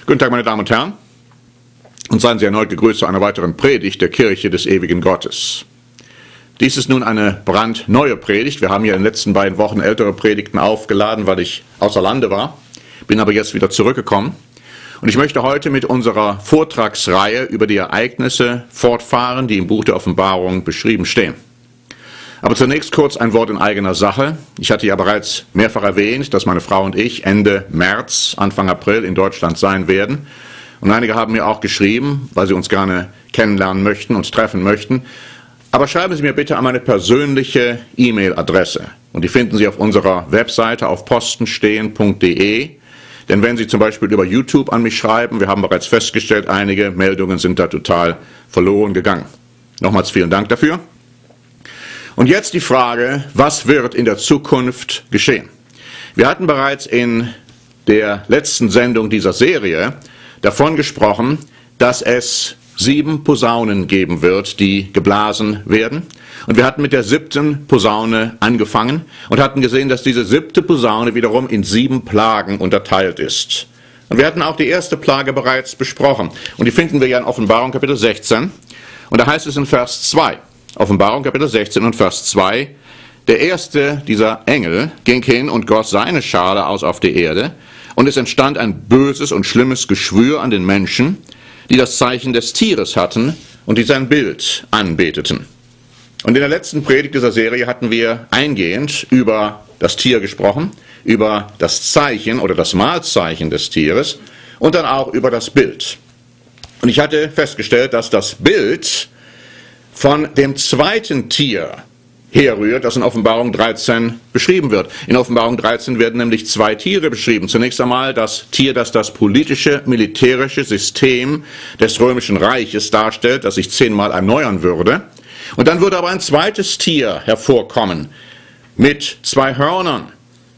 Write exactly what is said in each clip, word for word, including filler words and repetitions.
Guten Tag, meine Damen und Herren, und seien Sie erneut gegrüßt zu einer weiteren Predigt der Kirche des ewigen Gottes. Dies ist nun eine brandneue Predigt. Wir haben ja in den letzten beiden Wochen ältere Predigten aufgeladen, weil ich außer Lande war, bin aber jetzt wieder zurückgekommen. Und ich möchte heute mit unserer Vortragsreihe über die Ereignisse fortfahren, die im Buch der Offenbarung beschrieben stehen. Aber zunächst kurz ein Wort in eigener Sache. Ich hatte ja bereits mehrfach erwähnt, dass meine Frau und ich Ende März, Anfang April in Deutschland sein werden. Und einige haben mir auch geschrieben, weil sie uns gerne kennenlernen möchten, uns treffen möchten. Aber schreiben Sie mir bitte an meine persönliche E-Mail-Adresse. Und die finden Sie auf unserer Webseite auf postenstehen punkt de. Denn wenn Sie zum Beispiel über YouTube an mich schreiben, wir haben bereits festgestellt, einige Meldungen sind da total verloren gegangen. Nochmals vielen Dank dafür. Und jetzt die Frage, was wird in der Zukunft geschehen? Wir hatten bereits in der letzten Sendung dieser Serie davon gesprochen, dass es sieben Posaunen geben wird, die geblasen werden. Und wir hatten mit der siebten Posaune angefangen und hatten gesehen, dass diese siebte Posaune wiederum in sieben Plagen unterteilt ist. Und wir hatten auch die erste Plage bereits besprochen. Und die finden wir ja in Offenbarung Kapitel sechzehn. Und da heißt es in Vers zwei, Offenbarung Kapitel sechzehn und Vers zwei, der erste dieser Engel ging hin und goss seine Schale aus auf die Erde, und es entstand ein böses und schlimmes Geschwür an den Menschen, die das Zeichen des Tieres hatten und die sein Bild anbeteten. Und in der letzten Predigt dieser Serie hatten wir eingehend über das Tier gesprochen, über das Zeichen oder das Mahlzeichen des Tieres und dann auch über das Bild. Und ich hatte festgestellt, dass das Bild von dem zweiten Tier herrührt, das in Offenbarung dreizehn beschrieben wird. In Offenbarung dreizehn werden nämlich zwei Tiere beschrieben. Zunächst einmal das Tier, das das politische, militärische System des Römischen Reiches darstellt, das sich zehnmal erneuern würde. Und dann würde aber ein zweites Tier hervorkommen mit zwei Hörnern,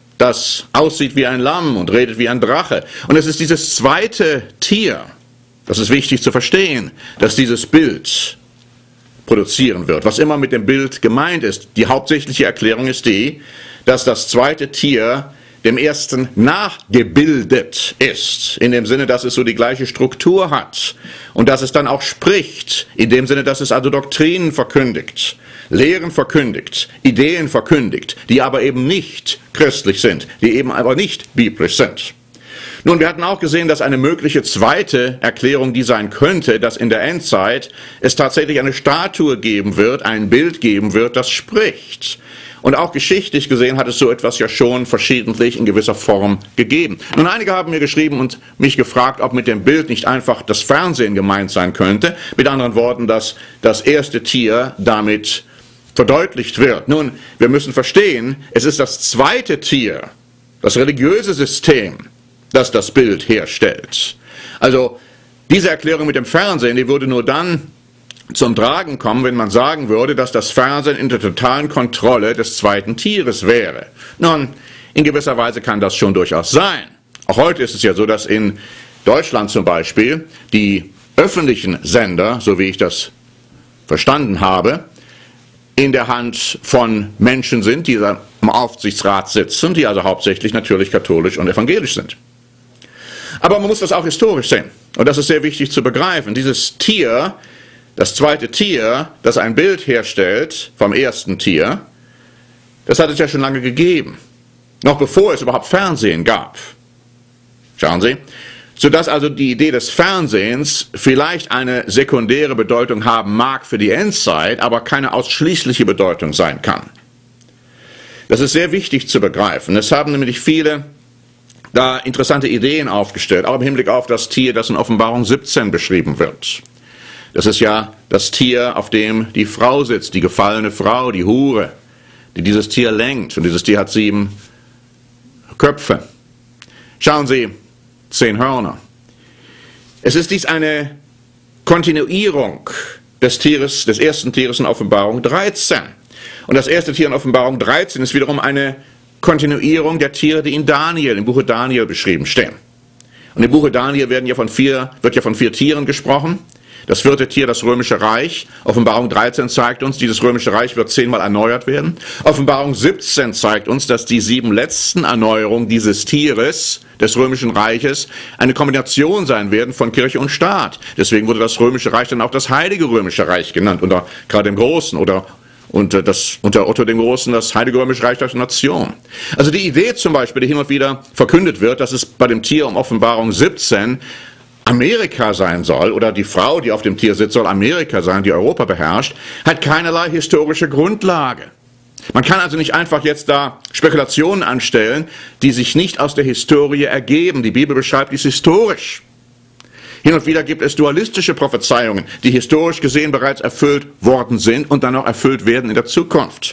das aussieht wie ein Lamm und redet wie ein Drache. Und es ist dieses zweite Tier, das ist wichtig zu verstehen, dass dieses Bild produzieren wird, was immer mit dem Bild gemeint ist. Die hauptsächliche Erklärung ist die, dass das zweite Tier dem ersten nachgebildet ist, in dem Sinne, dass es so die gleiche Struktur hat und dass es dann auch spricht, in dem Sinne, dass es also Doktrinen verkündigt, Lehren verkündigt, Ideen verkündigt, die aber eben nicht christlich sind, die eben aber nicht biblisch sind. Nun, wir hatten auch gesehen, dass eine mögliche zweite Erklärung die sein könnte, dass in der Endzeit es tatsächlich eine Statue geben wird, ein Bild geben wird, das spricht. Und auch geschichtlich gesehen hat es so etwas ja schon verschiedentlich in gewisser Form gegeben. Nun, einige haben mir geschrieben und mich gefragt, ob mit dem Bild nicht einfach das Fernsehen gemeint sein könnte. Mit anderen Worten, dass das erste Tier damit verdeutlicht wird. Nun, wir müssen verstehen, es ist das zweite Tier, das religiöse System, das das Bild herstellt. Also diese Erklärung mit dem Fernsehen, die würde nur dann zum Tragen kommen, wenn man sagen würde, dass das Fernsehen in der totalen Kontrolle des zweiten Tieres wäre. Nun, in gewisser Weise kann das schon durchaus sein. Auch heute ist es ja so, dass in Deutschland zum Beispiel die öffentlichen Sender, so wie ich das verstanden habe, in der Hand von Menschen sind, die im Aufsichtsrat sitzen, die also hauptsächlich natürlich katholisch und evangelisch sind. Aber man muss das auch historisch sehen. Und das ist sehr wichtig zu begreifen. Dieses Tier, das zweite Tier, das ein Bild herstellt vom ersten Tier, das hat es ja schon lange gegeben. Noch bevor es überhaupt Fernsehen gab. Schauen Sie. Sodass also die Idee des Fernsehens vielleicht eine sekundäre Bedeutung haben mag für die Endzeit, aber keine ausschließliche Bedeutung sein kann. Das ist sehr wichtig zu begreifen. Es haben nämlich viele da interessante Ideen aufgestellt, auch im Hinblick auf das Tier, das in Offenbarung siebzehn beschrieben wird. Das ist ja das Tier, auf dem die Frau sitzt, die gefallene Frau, die Hure, die dieses Tier lenkt. Und dieses Tier hat sieben Köpfe. Schauen Sie, zehn Hörner. Es ist dies eine Kontinuierung des Tieres, des ersten Tieres in Offenbarung dreizehn. Und das erste Tier in Offenbarung dreizehn ist wiederum eine Kontinuierung der Tiere, die in Daniel, im Buche Daniel beschrieben stehen. Und im Buche Daniel werden ja von vier, wird ja von vier Tieren gesprochen. Das vierte Tier, das römische Reich. Offenbarung dreizehn zeigt uns, dieses römische Reich wird zehnmal erneuert werden. Offenbarung siebzehn zeigt uns, dass die sieben letzten Erneuerungen dieses Tieres, des römischen Reiches, eine Kombination sein werden von Kirche und Staat. Deswegen wurde das römische Reich dann auch das heilige römische Reich genannt, unter gerade dem Großen oder unter, das, unter Otto dem Großen das heilige römische Reich der Nation. Also die Idee zum Beispiel, die hin und wieder verkündet wird, dass es bei dem Tier um Offenbarung siebzehn Amerika sein soll, oder die Frau, die auf dem Tier sitzt, soll Amerika sein, die Europa beherrscht, hat keinerlei historische Grundlage. Man kann also nicht einfach jetzt da Spekulationen anstellen, die sich nicht aus der Historie ergeben. Die Bibel beschreibt dies historisch. Hin und wieder gibt es dualistische Prophezeiungen, die historisch gesehen bereits erfüllt worden sind und dann noch erfüllt werden in der Zukunft.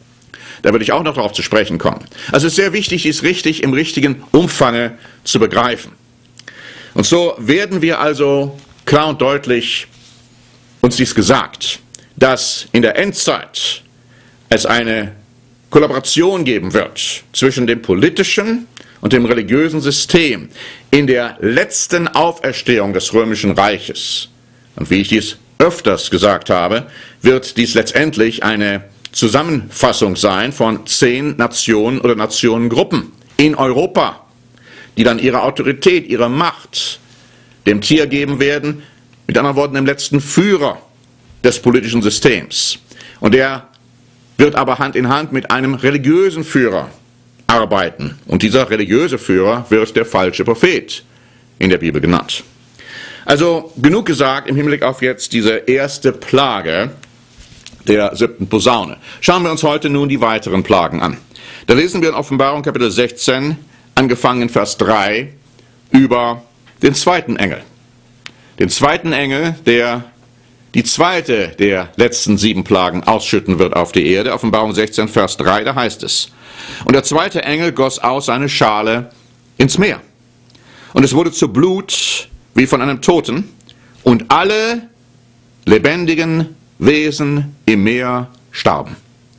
Da würde ich auch noch darauf zu sprechen kommen. Also es ist sehr wichtig, dies richtig im richtigen Umfange zu begreifen. Und so werden wir also klar und deutlich uns dies gesagt, dass in der Endzeit es eine Kollaboration geben wird zwischen dem politischen und dem religiösen System in der letzten Auferstehung des römischen Reiches. Und wie ich dies öfters gesagt habe, wird dies letztendlich eine Zusammenfassung sein von zehn Nationen oder Nationengruppen in Europa, die dann ihre Autorität, ihre Macht dem Tier geben werden, mit anderen Worten dem letzten Führer des politischen Systems. Und der wird aber Hand in Hand mit einem religiösen Führer arbeiten. Und dieser religiöse Führer wird der falsche Prophet in der Bibel genannt. Also genug gesagt im Hinblick auf jetzt diese erste Plage der siebten Posaune. Schauen wir uns heute nun die weiteren Plagen an. Da lesen wir in Offenbarung Kapitel sechzehn, angefangen in Vers drei, über den zweiten Engel. Den zweiten Engel, der die zweite der letzten sieben Plagen ausschütten wird auf die Erde. Offenbarung sechzehn, Vers drei, da heißt es: Und der zweite Engel goss aus seine Schale ins Meer. Und es wurde zu Blut wie von einem Toten. Und alle lebendigen Wesen im Meer starben.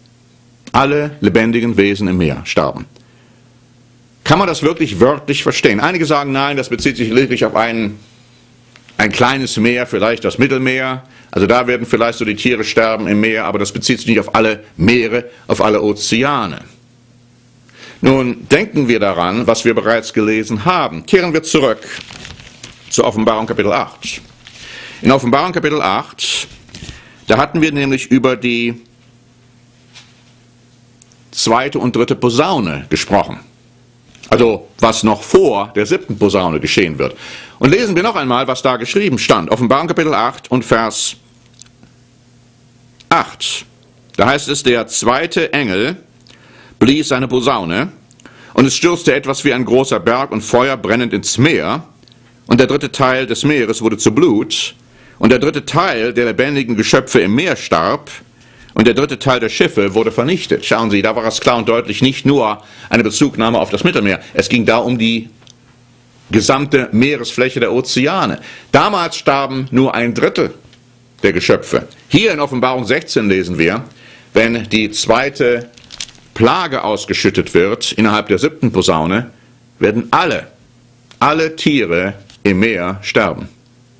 Alle lebendigen Wesen im Meer starben. Kann man das wirklich wörtlich verstehen? Einige sagen, nein, das bezieht sich lediglich auf ein, ein kleines Meer, vielleicht das Mittelmeer. Also da werden vielleicht so die Tiere sterben im Meer, aber das bezieht sich nicht auf alle Meere, auf alle Ozeane. Nun denken wir daran, was wir bereits gelesen haben. Kehren wir zurück zur Offenbarung Kapitel acht. In Offenbarung Kapitel acht, da hatten wir nämlich über die zweite und dritte Posaune gesprochen. Also was noch vor der siebten Posaune geschehen wird. Und lesen wir noch einmal, was da geschrieben stand. Offenbarung Kapitel acht und Vers acht. Da heißt es, der zweite Engel blies seine Posaune, und es stürzte etwas wie ein großer Berg und Feuer brennend ins Meer, und der dritte Teil des Meeres wurde zu Blut, und der dritte Teil der lebendigen Geschöpfe im Meer starb, und der dritte Teil der Schiffe wurde vernichtet. Schauen Sie, da war es klar und deutlich nicht nur eine Bezugnahme auf das Mittelmeer. Es ging da um die gesamte Meeresfläche der Ozeane. Damals starben nur ein Drittel der Geschöpfe. Hier in Offenbarung sechzehn lesen wir, wenn die zweite Plage ausgeschüttet wird innerhalb der siebten Posaune, werden alle, alle Tiere im Meer sterben.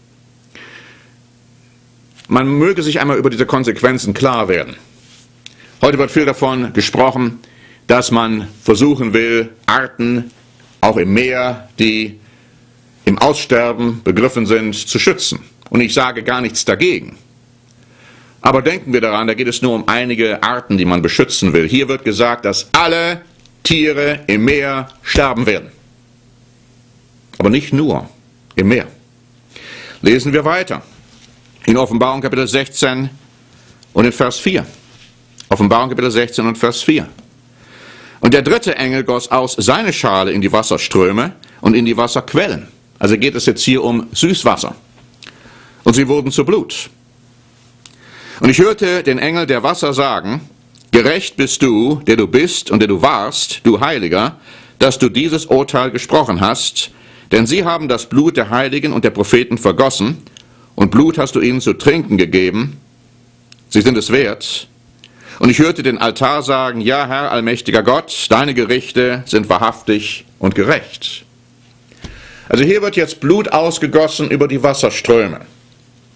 Man möge sich einmal über diese Konsequenzen klar werden. Heute wird viel davon gesprochen, dass man versuchen will, Arten, auch im Meer, die im Aussterben begriffen sind, zu schützen. Und ich sage gar nichts dagegen. Aber denken wir daran, da geht es nur um einige Arten, die man beschützen will. Hier wird gesagt, dass alle Tiere im Meer sterben werden. Aber nicht nur im Meer. Lesen wir weiter. In Offenbarung Kapitel sechzehn und in Vers vier. Offenbarung Kapitel sechzehn und Vers vier. Und der dritte Engel goss aus seine Schale in die Wasserströme und in die Wasserquellen. Also geht es jetzt hier um Süßwasser. Und sie wurden zu Blut. Und ich hörte den Engel der Wasser sagen, gerecht bist du, der du bist und der du warst, du Heiliger, dass du dieses Urteil gesprochen hast, denn sie haben das Blut der Heiligen und der Propheten vergossen, und Blut hast du ihnen zu trinken gegeben, sie sind es wert. Und ich hörte den Altar sagen, ja Herr, allmächtiger Gott, deine Gerichte sind wahrhaftig und gerecht. Also hier wird jetzt Blut ausgegossen über die Wasserströme.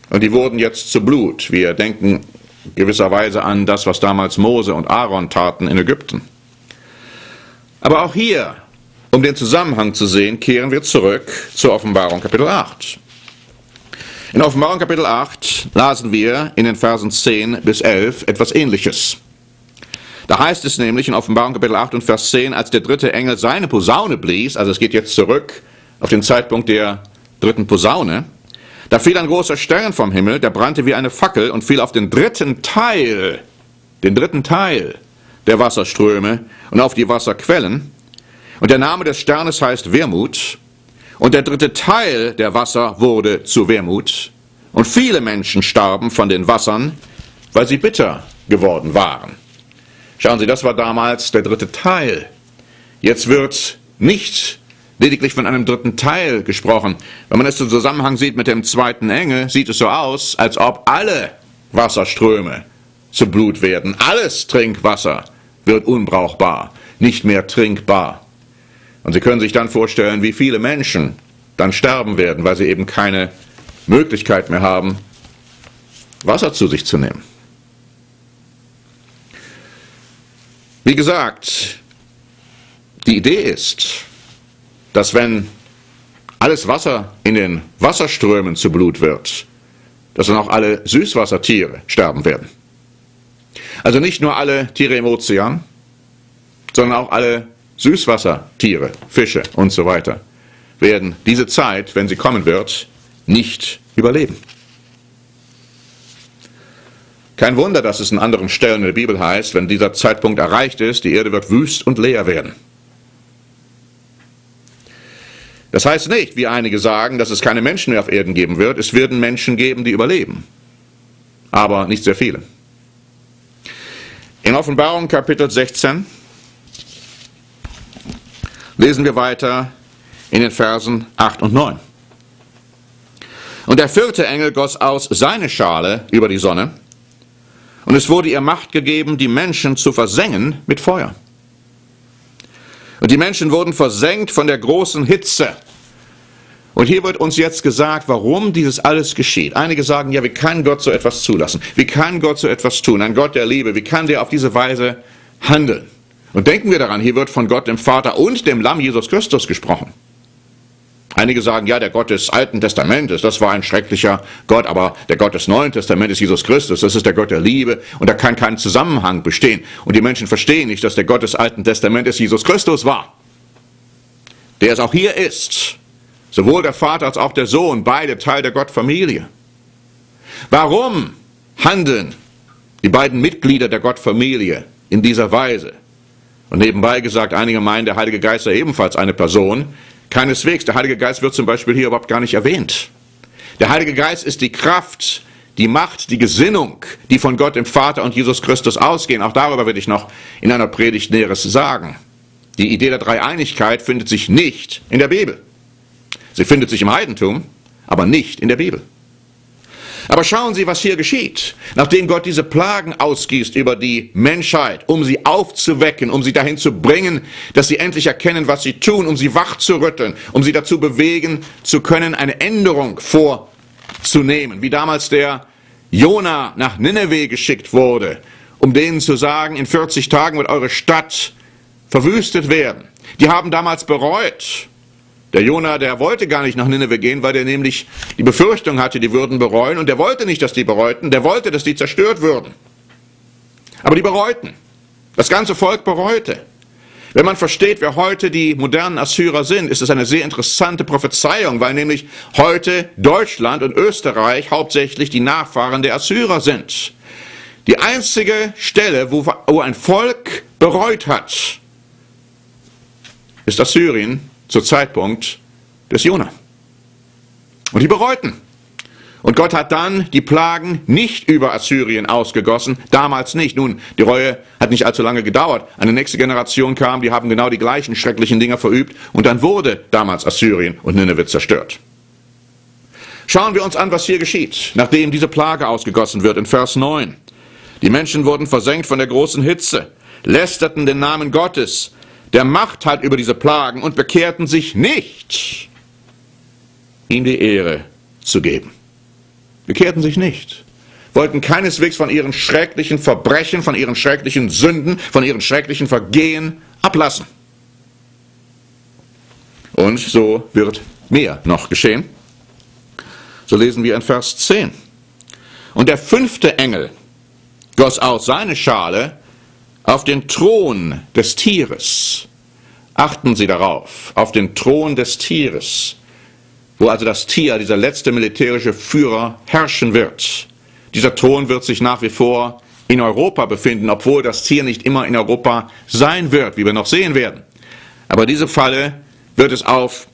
Und die wurden jetzt zu Blut. Wir denken gewisserweise an das, was damals Mose und Aaron taten in Ägypten. Aber auch hier, um den Zusammenhang zu sehen, kehren wir zurück zur Offenbarung Kapitel acht. In Offenbarung Kapitel acht lasen wir in den Versen zehn bis elf etwas Ähnliches. Da heißt es nämlich in Offenbarung Kapitel acht und Vers zehn, als der dritte Engel seine Posaune blies, also es geht jetzt zurück auf den Zeitpunkt der dritten Posaune, da fiel ein großer Stern vom Himmel, der brannte wie eine Fackel und fiel auf den dritten Teil, den dritten Teil der Wasserströme und auf die Wasserquellen. Und der Name des Sternes heißt Wermut. Und der dritte Teil der Wasser wurde zu Wermut. Und viele Menschen starben von den Wassern, weil sie bitter geworden waren. Schauen Sie, das war damals der dritte Teil. Jetzt wird nicht lediglich von einem dritten Teil gesprochen. Wenn man es im Zusammenhang sieht mit dem zweiten Engel, sieht es so aus, als ob alle Wasserströme zu Blut werden. Alles Trinkwasser wird unbrauchbar, nicht mehr trinkbar. Und Sie können sich dann vorstellen, wie viele Menschen dann sterben werden, weil sie eben keine Möglichkeit mehr haben, Wasser zu sich zu nehmen. Wie gesagt, die Idee ist, dass wenn alles Wasser in den Wasserströmen zu Blut wird, dass dann auch alle Süßwassertiere sterben werden. Also nicht nur alle Tiere im Ozean, sondern auch alle Süßwassertiere, Fische und so weiter, werden diese Zeit, wenn sie kommen wird, nicht überleben. Kein Wunder, dass es in anderen Stellen in der Bibel heißt, wenn dieser Zeitpunkt erreicht ist, die Erde wird wüst und leer werden. Das heißt nicht, wie einige sagen, dass es keine Menschen mehr auf Erden geben wird. Es werden Menschen geben, die überleben, aber nicht sehr viele. In Offenbarung Kapitel sechzehn lesen wir weiter in den Versen acht und neun. Und der vierte Engel goss aus seine Schale über die Sonne, und es wurde ihr Macht gegeben, die Menschen zu versengen mit Feuer. Und die Menschen wurden versengt von der großen Hitze. Und hier wird uns jetzt gesagt, warum dieses alles geschieht. Einige sagen, ja, wie kann Gott so etwas zulassen? Wie kann Gott so etwas tun? Ein Gott der Liebe, wie kann der auf diese Weise handeln? Und denken wir daran, hier wird von Gott, dem Vater und dem Lamm Jesus Christus gesprochen. Einige sagen, ja, der Gott des Alten Testamentes, das war ein schrecklicher Gott, aber der Gott des Neuen Testamentes ist Jesus Christus, das ist der Gott der Liebe und da kann kein Zusammenhang bestehen. Und die Menschen verstehen nicht, dass der Gott des Alten Testamentes Jesus Christus war, der es auch hier ist. Sowohl der Vater als auch der Sohn, beide Teil der Gottfamilie. Warum handeln die beiden Mitglieder der Gottfamilie in dieser Weise? Und nebenbei gesagt, einige meinen, der Heilige Geist sei ebenfalls eine Person. Keineswegs, der Heilige Geist wird zum Beispiel hier überhaupt gar nicht erwähnt. Der Heilige Geist ist die Kraft, die Macht, die Gesinnung, die von Gott, dem Vater und Jesus Christus ausgehen. Auch darüber werde ich noch in einer Predigt Näheres sagen. Die Idee der Dreieinigkeit findet sich nicht in der Bibel. Sie findet sich im Heidentum, aber nicht in der Bibel. Aber schauen Sie, was hier geschieht. Nachdem Gott diese Plagen ausgießt über die Menschheit, um sie aufzuwecken, um sie dahin zu bringen, dass sie endlich erkennen, was sie tun, um sie wach zu rütteln, um sie dazu bewegen zu können, eine Änderung vorzunehmen. Wie damals der Jona nach Nineveh geschickt wurde, um denen zu sagen, in vierzig Tagen wird eure Stadt verwüstet werden. Die haben damals bereut. Der Jona, der wollte gar nicht nach Nineveh gehen, weil der nämlich die Befürchtung hatte, die würden bereuen. Und der wollte nicht, dass die bereuten, der wollte, dass die zerstört würden. Aber die bereuten. Das ganze Volk bereute. Wenn man versteht, wer heute die modernen Assyrer sind, ist es eine sehr interessante Prophezeiung, weil nämlich heute Deutschland und Österreich hauptsächlich die Nachfahren der Assyrer sind. Die einzige Stelle, wo, wo ein Volk bereut hat, ist Assyrien. Zur Zeitpunkt des Jona. Und die bereuten. Und Gott hat dann die Plagen nicht über Assyrien ausgegossen, damals nicht. Nun, die Reue hat nicht allzu lange gedauert. Eine nächste Generation kam, die haben genau die gleichen schrecklichen Dinge verübt und dann wurde damals Assyrien und Nineveh zerstört. Schauen wir uns an, was hier geschieht, nachdem diese Plage ausgegossen wird in Vers neun. Die Menschen wurden versenkt von der großen Hitze, lästerten den Namen Gottes, der Macht hat über diese Plagen und bekehrten sich nicht, ihm die Ehre zu geben. bekehrten sich nicht, wollten keineswegs von ihren schrecklichen Verbrechen, von ihren schrecklichen Sünden, von ihren schrecklichen Vergehen ablassen. Und so wird mehr noch geschehen. So lesen wir in Vers zehn. Und der fünfte Engel goss aus seine Schale auf den Thron des Tieres. Achten Sie darauf, auf den Thron des Tieres, wo also das Tier, dieser letzte militärische Führer, herrschen wird. Dieser Thron wird sich nach wie vor in Europa befinden, obwohl das Tier nicht immer in Europa sein wird, wie wir noch sehen werden. Aber in diesem Falle wird es auf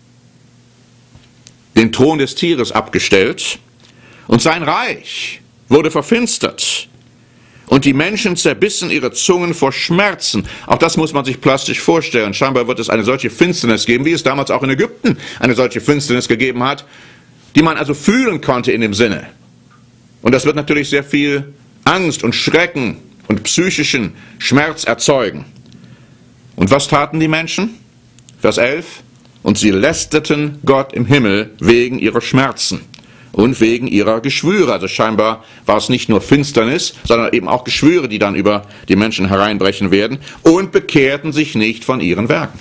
den Thron des Tieres abgestellt und sein Reich wurde verfinstert. Und die Menschen zerbissen ihre Zungen vor Schmerzen. Auch das muss man sich plastisch vorstellen. Scheinbar wird es eine solche Finsternis geben, wie es damals auch in Ägypten eine solche Finsternis gegeben hat, die man also fühlen konnte in dem Sinne. Und das wird natürlich sehr viel Angst und Schrecken und psychischen Schmerz erzeugen. Und was taten die Menschen? Vers elf. Und sie lästerten Gott im Himmel wegen ihrer Schmerzen und wegen ihrer Geschwüre. Also scheinbar war es nicht nur Finsternis, sondern eben auch Geschwüre, die dann über die Menschen hereinbrechen werden, und bekehrten sich nicht von ihren Werken.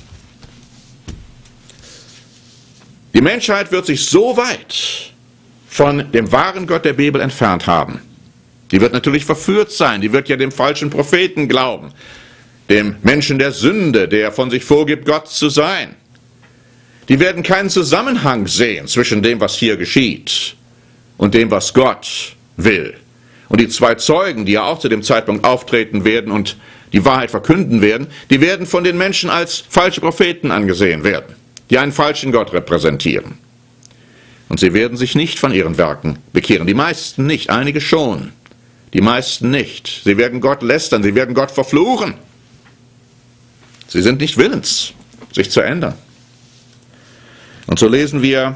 Die Menschheit wird sich so weit von dem wahren Gott der Bibel entfernt haben. Die wird natürlich verführt sein, die wird ja dem falschen Propheten glauben, dem Menschen der Sünde, der von sich vorgibt, Gott zu sein. Die werden keinen Zusammenhang sehen zwischen dem, was hier geschieht, und dem, was Gott will. Und die zwei Zeugen, die ja auch zu dem Zeitpunkt auftreten werden und die Wahrheit verkünden werden, die werden von den Menschen als falsche Propheten angesehen werden, die einen falschen Gott repräsentieren. Und sie werden sich nicht von ihren Werken bekehren. Die meisten nicht, einige schon. Die meisten nicht. Sie werden Gott lästern, sie werden Gott verfluchen. Sie sind nicht willens, sich zu ändern. Und so lesen wir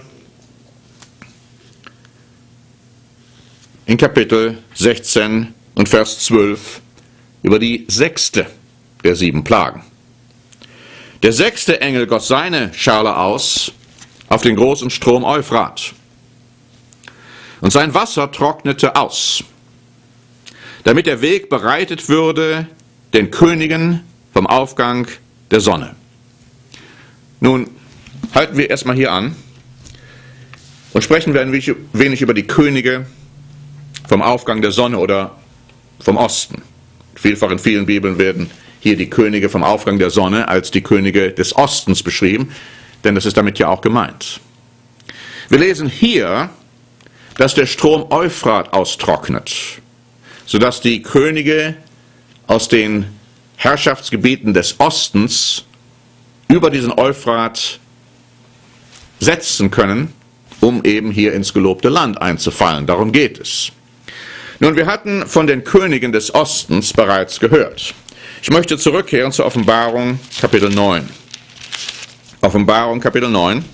in Kapitel sechzehn und Vers zwölf über die sechste der sieben Plagen. Der sechste Engel goss seine Schale aus auf den großen Strom Euphrat. Und sein Wasser trocknete aus, damit der Weg bereitet würde den Königen vom Aufgang der Sonne. Nun, halten wir erstmal hier an und sprechen wir ein wenig über die Könige vom Aufgang der Sonne oder vom Osten. Vielfach in vielen Bibeln werden hier die Könige vom Aufgang der Sonne als die Könige des Ostens beschrieben, denn das ist damit ja auch gemeint. Wir lesen hier, dass der Strom Euphrat austrocknet, sodass die Könige aus den Herrschaftsgebieten des Ostens über diesen Euphrat setzen können, um eben hier ins gelobte Land einzufallen. Darum geht es. Nun, wir hatten von den Königen des Ostens bereits gehört. Ich möchte zurückkehren zur Offenbarung Kapitel neun. Offenbarung Kapitel neun.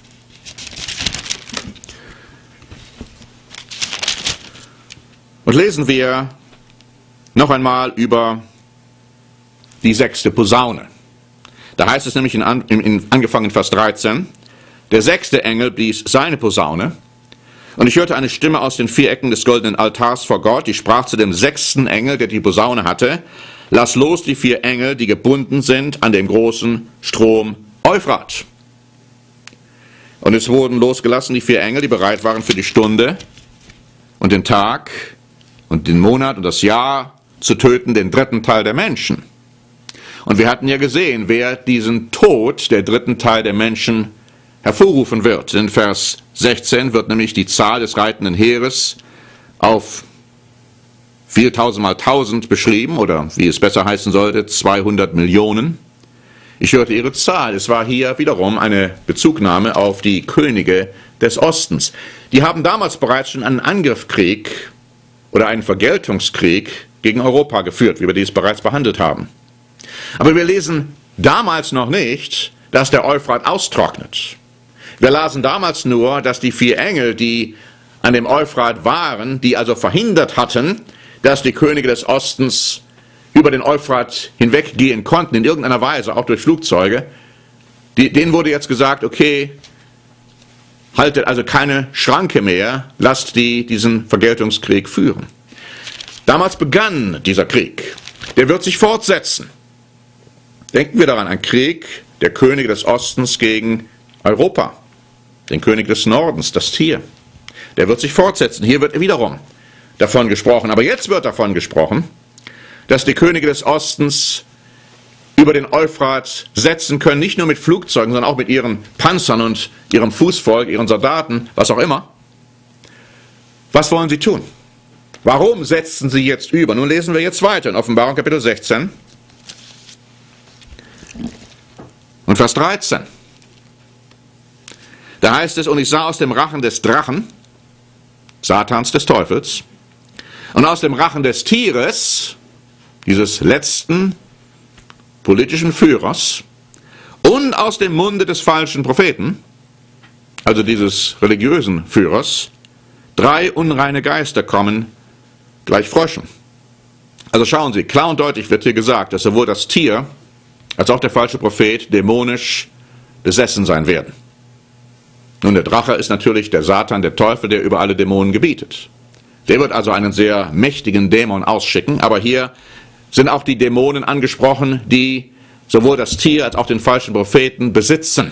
Und lesen wir noch einmal über die sechste Posaune. Da heißt es nämlich in, in, in angefangen in Vers dreizehn, der sechste Engel blies seine Posaune, und ich hörte eine Stimme aus den vier Ecken des goldenen Altars vor Gott, die sprach zu dem sechsten Engel, der die Posaune hatte, lass los die vier Engel, die gebunden sind an dem großen Strom Euphrat. Und es wurden losgelassen die vier Engel, die bereit waren für die Stunde und den Tag und den Monat und das Jahr zu töten, den dritten Teil der Menschen. Und wir hatten ja gesehen, wer diesen Tod der dritten Teil der Menschen hervorrufen wird. In Vers sechzehn wird nämlich die Zahl des reitenden Heeres auf viertausend mal tausend beschrieben, oder wie es besser heißen sollte, zweihundert Millionen. Ich hörte ihre Zahl. Es war hier wiederum eine Bezugnahme auf die Könige des Ostens. Die haben damals bereits schon einen Angriffskrieg oder einen Vergeltungskrieg gegen Europa geführt, wie wir dies bereits behandelt haben. Aber wir lesen damals noch nicht, dass der Euphrat austrocknet. Wir lasen damals nur, dass die vier Engel, die an dem Euphrat waren, die also verhindert hatten, dass die Könige des Ostens über den Euphrat hinweggehen konnten, in irgendeiner Weise, auch durch Flugzeuge, die, denen wurde jetzt gesagt, okay, Haltet also keine Schranke mehr, lasst die diesen Vergeltungskrieg führen. Damals begann dieser Krieg. Der wird sich fortsetzen. Denken wir daran, ein Krieg der Könige des Ostens gegen Europa, den König des Nordens, das Tier. Der wird sich fortsetzen. Hier wird wiederum davon gesprochen. Aber jetzt wird davon gesprochen, dass die Könige des Ostens über den Euphrat setzen können, nicht nur mit Flugzeugen, sondern auch mit ihren Panzern und ihrem Fußvolk, ihren Soldaten, was auch immer. Was wollen sie tun? Warum setzen sie jetzt über? Nun lesen wir jetzt weiter in Offenbarung Kapitel sechzehn und Vers dreizehn. Da heißt es, und ich sah aus dem Rachen des Drachen, Satans, des Teufels, und aus dem Rachen des Tieres, dieses letzten politischen Führers, und aus dem Munde des falschen Propheten, also dieses religiösen Führers, drei unreine Geister kommen, gleich Fröschen. Also schauen Sie, klar und deutlich wird hier gesagt, dass sowohl das Tier als auch der falsche Prophet dämonisch besessen sein werden. Nun, der Drache ist natürlich der Satan, der Teufel, der über alle Dämonen gebietet. Der wird also einen sehr mächtigen Dämon ausschicken, aber hier sind auch die Dämonen angesprochen, die sowohl das Tier als auch den falschen Propheten besitzen.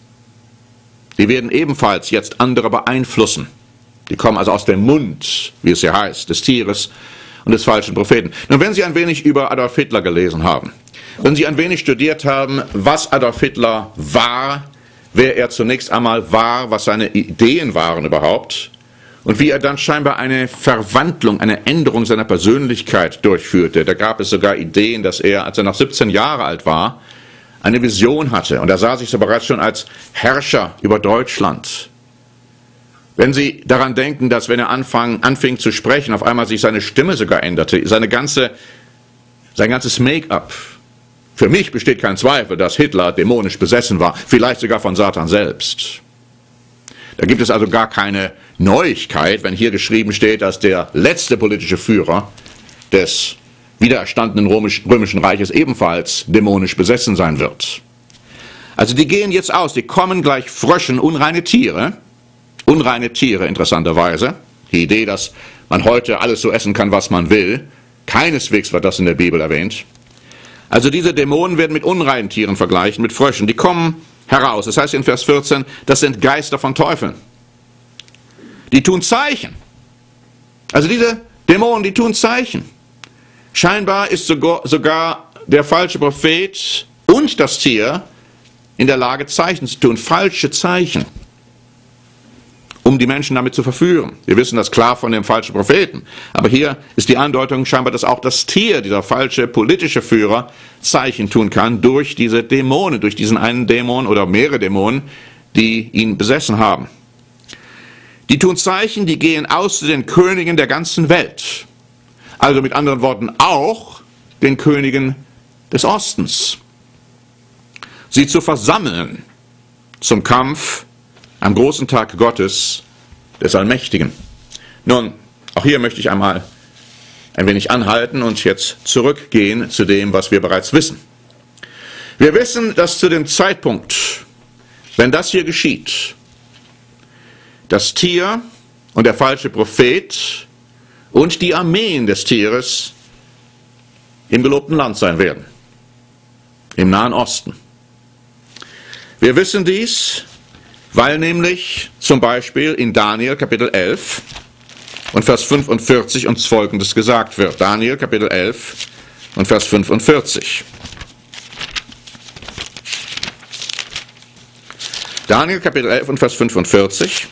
Die werden ebenfalls jetzt andere beeinflussen. Die kommen also aus dem Mund, wie es hier heißt, des Tieres und des falschen Propheten. Nun, wenn Sie ein wenig über Adolf Hitler gelesen haben, wenn Sie ein wenig studiert haben, was Adolf Hitler war, wer er zunächst einmal war, was seine Ideen waren überhaupt, und wie er dann scheinbar eine Verwandlung, eine Änderung seiner Persönlichkeit durchführte. Da gab es sogar Ideen, dass er, als er noch siebzehn Jahre alt war, eine Vision hatte. Und er sah sich so bereits schon als Herrscher über Deutschland. Wenn Sie daran denken, dass wenn er anfang, anfing zu sprechen, auf einmal sich seine Stimme sogar änderte, seine ganze, sein ganzes Make-up. Für mich besteht kein Zweifel, dass Hitler dämonisch besessen war, vielleicht sogar von Satan selbst. Da gibt es also gar keine Neuigkeit, wenn hier geschrieben steht, dass der letzte politische Führer des wiedererstandenen Römischen Reiches ebenfalls dämonisch besessen sein wird. Also die gehen jetzt aus, die kommen gleich Fröschen, unreine Tiere, unreine Tiere interessanterweise. Die Idee, dass man heute alles so essen kann, was man will, keineswegs wird das in der Bibel erwähnt. Also diese Dämonen werden mit unreinen Tieren vergleichen, mit Fröschen, die kommen heraus. Das heißt in Vers vierzehn, das sind Geister von Teufeln. Die tun Zeichen. Also diese Dämonen, die tun Zeichen. Scheinbar ist sogar, sogar der falsche Prophet und das Tier in der Lage, Zeichen zu tun, falsche Zeichen, um die Menschen damit zu verführen. Wir wissen das klar von dem falschen Propheten. Aber hier ist die Andeutung scheinbar, dass auch das Tier, dieser falsche politische Führer, Zeichen tun kann durch diese Dämonen, durch diesen einen Dämon oder mehrere Dämonen, die ihn besessen haben. Die tun Zeichen, die gehen aus zu den Königen der ganzen Welt. Also mit anderen Worten auch den Königen des Ostens. Sie zu versammeln zum Kampf am großen Tag Gottes, des Allmächtigen. Nun, auch hier möchte ich einmal ein wenig anhalten und jetzt zurückgehen zu dem, was wir bereits wissen. Wir wissen, dass zu dem Zeitpunkt, wenn das hier geschieht, das Tier und der falsche Prophet und die Armeen des Tieres im gelobten Land sein werden, im Nahen Osten. Wir wissen dies, weil nämlich zum Beispiel in Daniel Kapitel elf und Vers fünfundvierzig uns Folgendes gesagt wird. Daniel Kapitel elf und Vers fünfundvierzig. Daniel Kapitel elf und Vers fünfundvierzig.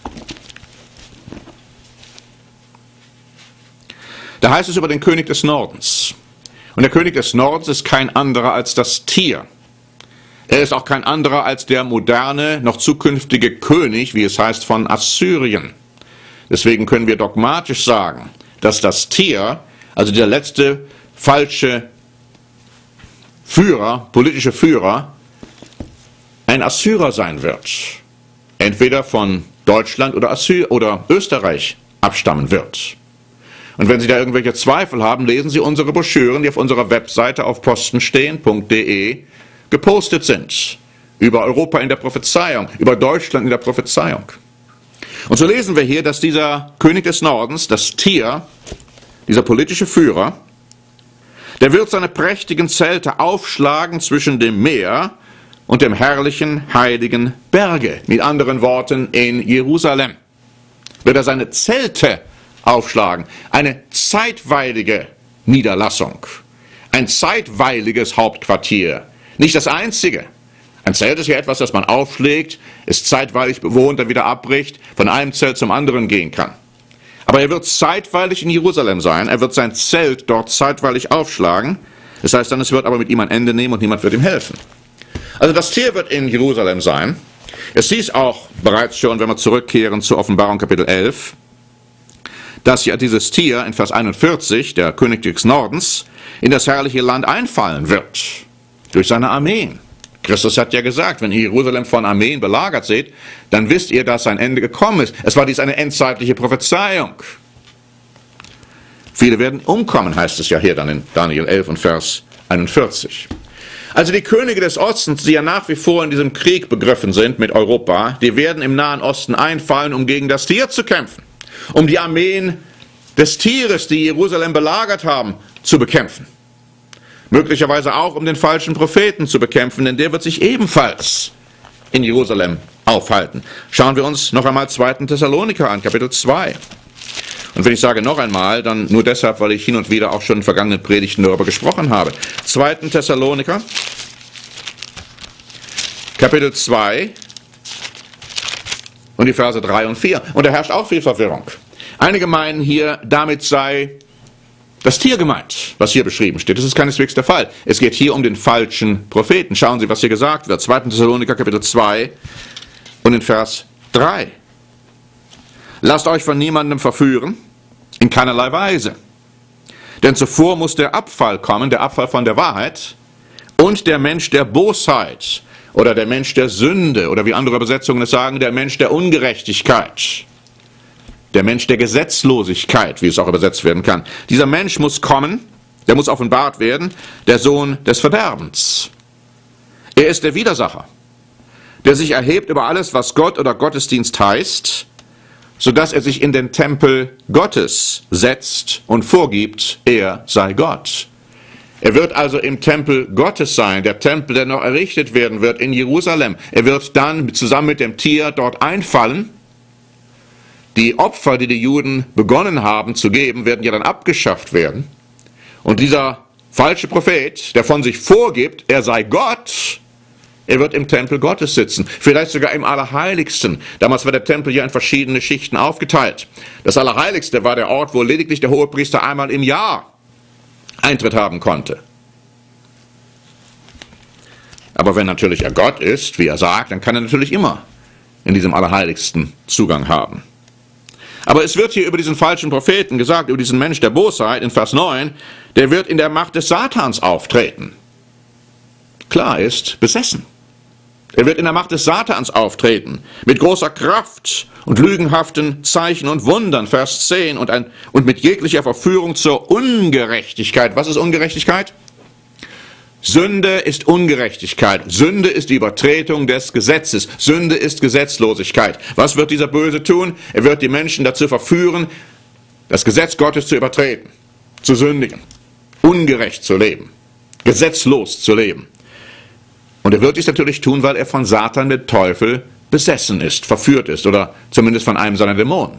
Da heißt es über den König des Nordens. Und der König des Nordens ist kein anderer als das Tier. Er ist auch kein anderer als der moderne, noch zukünftige König, wie es heißt, von Assyrien. Deswegen können wir dogmatisch sagen, dass das Tier, also der letzte falsche Führer, politische Führer, ein Assyrer sein wird. Entweder von Deutschland oder, Assyr oder Österreich abstammen wird. Und wenn Sie da irgendwelche Zweifel haben, lesen Sie unsere Broschüren, die auf unserer Webseite auf postenstehen punkt de gepostet sind. über Europa in der Prophezeiung, über Deutschland in der Prophezeiung. Und so lesen wir hier, dass dieser König des Nordens, das Tier, dieser politische Führer, der wird seine prächtigen Zelte aufschlagen zwischen dem Meer und dem herrlichen, heiligen Berge. Mit anderen Worten, in Jerusalem wird er seine Zelte aufschlagen. Eine zeitweilige Niederlassung, ein zeitweiliges Hauptquartier, nicht das einzige. Ein Zelt ist ja etwas, das man aufschlägt, ist zeitweilig bewohnt, dann wieder abbricht, von einem Zelt zum anderen gehen kann. Aber er wird zeitweilig in Jerusalem sein, er wird sein Zelt dort zeitweilig aufschlagen. Das heißt dann, es wird aber mit ihm ein Ende nehmen und niemand wird ihm helfen. Also das Tier wird in Jerusalem sein. Es hieß auch bereits schon, wenn wir zurückkehren zur Offenbarung Kapitel elf, dass ja dieses Tier in Vers einundvierzig, der König des Nordens, in das herrliche Land einfallen wird, durch seine Armeen. Christus hat ja gesagt, wenn ihr Jerusalem von Armeen belagert seht, dann wisst ihr, dass sein Ende gekommen ist. Es war dies eine endzeitliche Prophezeiung. Viele werden umkommen, heißt es ja hier dann in Daniel elf und Vers einundvierzig. Also die Könige des Ostens, die ja nach wie vor in diesem Krieg begriffen sind mit Europa, die werden im Nahen Osten einfallen, um gegen das Tier zu kämpfen, um die Armeen des Tieres, die Jerusalem belagert haben, zu bekämpfen. Möglicherweise auch, um den falschen Propheten zu bekämpfen, denn der wird sich ebenfalls in Jerusalem aufhalten. Schauen wir uns noch einmal zweiten Thessaloniker an, Kapitel zwei. Und wenn ich sage noch einmal, dann nur deshalb, weil ich hin und wieder auch schon in vergangenen Predigten darüber gesprochen habe. zweiten Thessaloniker, Kapitel zwei und die Verse drei und vier. Und da herrscht auch viel Verwirrung. Einige meinen hier, damit sei das Tier gemeint, was hier beschrieben steht. Das ist keineswegs der Fall. Es geht hier um den falschen Propheten. Schauen Sie, was hier gesagt wird. zweiten Thessaloniker, Kapitel zwei und in Vers drei. Lasst euch von niemandem verführen, in keinerlei Weise. Denn zuvor muss der Abfall kommen, der Abfall von der Wahrheit und der Mensch der Bosheit oder der Mensch der Sünde oder wie andere Übersetzungen es sagen, der Mensch der Ungerechtigkeit. Der Mensch der Gesetzlosigkeit, wie es auch übersetzt werden kann. Dieser Mensch muss kommen, der muss offenbart werden, der Sohn des Verderbens. Er ist der Widersacher, der sich erhebt über alles, was Gott oder Gottesdienst heißt, sodass er sich in den Tempel Gottes setzt und vorgibt, er sei Gott. Er wird also im Tempel Gottes sein, der Tempel, der noch errichtet werden wird in Jerusalem. Er wird dann zusammen mit dem Tier dort einfallen. Die Opfer, die die Juden begonnen haben zu geben, werden ja dann abgeschafft werden. Und dieser falsche Prophet, der von sich vorgibt, er sei Gott, er wird im Tempel Gottes sitzen. Vielleicht sogar im Allerheiligsten. Damals war der Tempel ja in verschiedene Schichten aufgeteilt. Das Allerheiligste war der Ort, wo lediglich der Hohepriester einmal im Jahr Eintritt haben konnte. Aber wenn natürlich er Gott ist, wie er sagt, dann kann er natürlich immer in diesem Allerheiligsten Zugang haben. Aber es wird hier über diesen falschen Propheten gesagt, über diesen Mensch der Bosheit in Vers neun, der wird in der Macht des Satans auftreten. Klar ist, besessen. Er wird in der Macht des Satans auftreten, mit großer Kraft und lügenhaften Zeichen und Wundern, Vers zehn, und, ein, und mit jeglicher Verführung zur Ungerechtigkeit. Was ist Ungerechtigkeit? Sünde ist Ungerechtigkeit. Sünde ist die Übertretung des Gesetzes. Sünde ist Gesetzlosigkeit. Was wird dieser Böse tun? Er wird die Menschen dazu verführen, das Gesetz Gottes zu übertreten, zu sündigen, ungerecht zu leben, gesetzlos zu leben. Und er wird dies natürlich tun, weil er von Satan, dem Teufel, besessen ist, verführt ist oder zumindest von einem seiner Dämonen.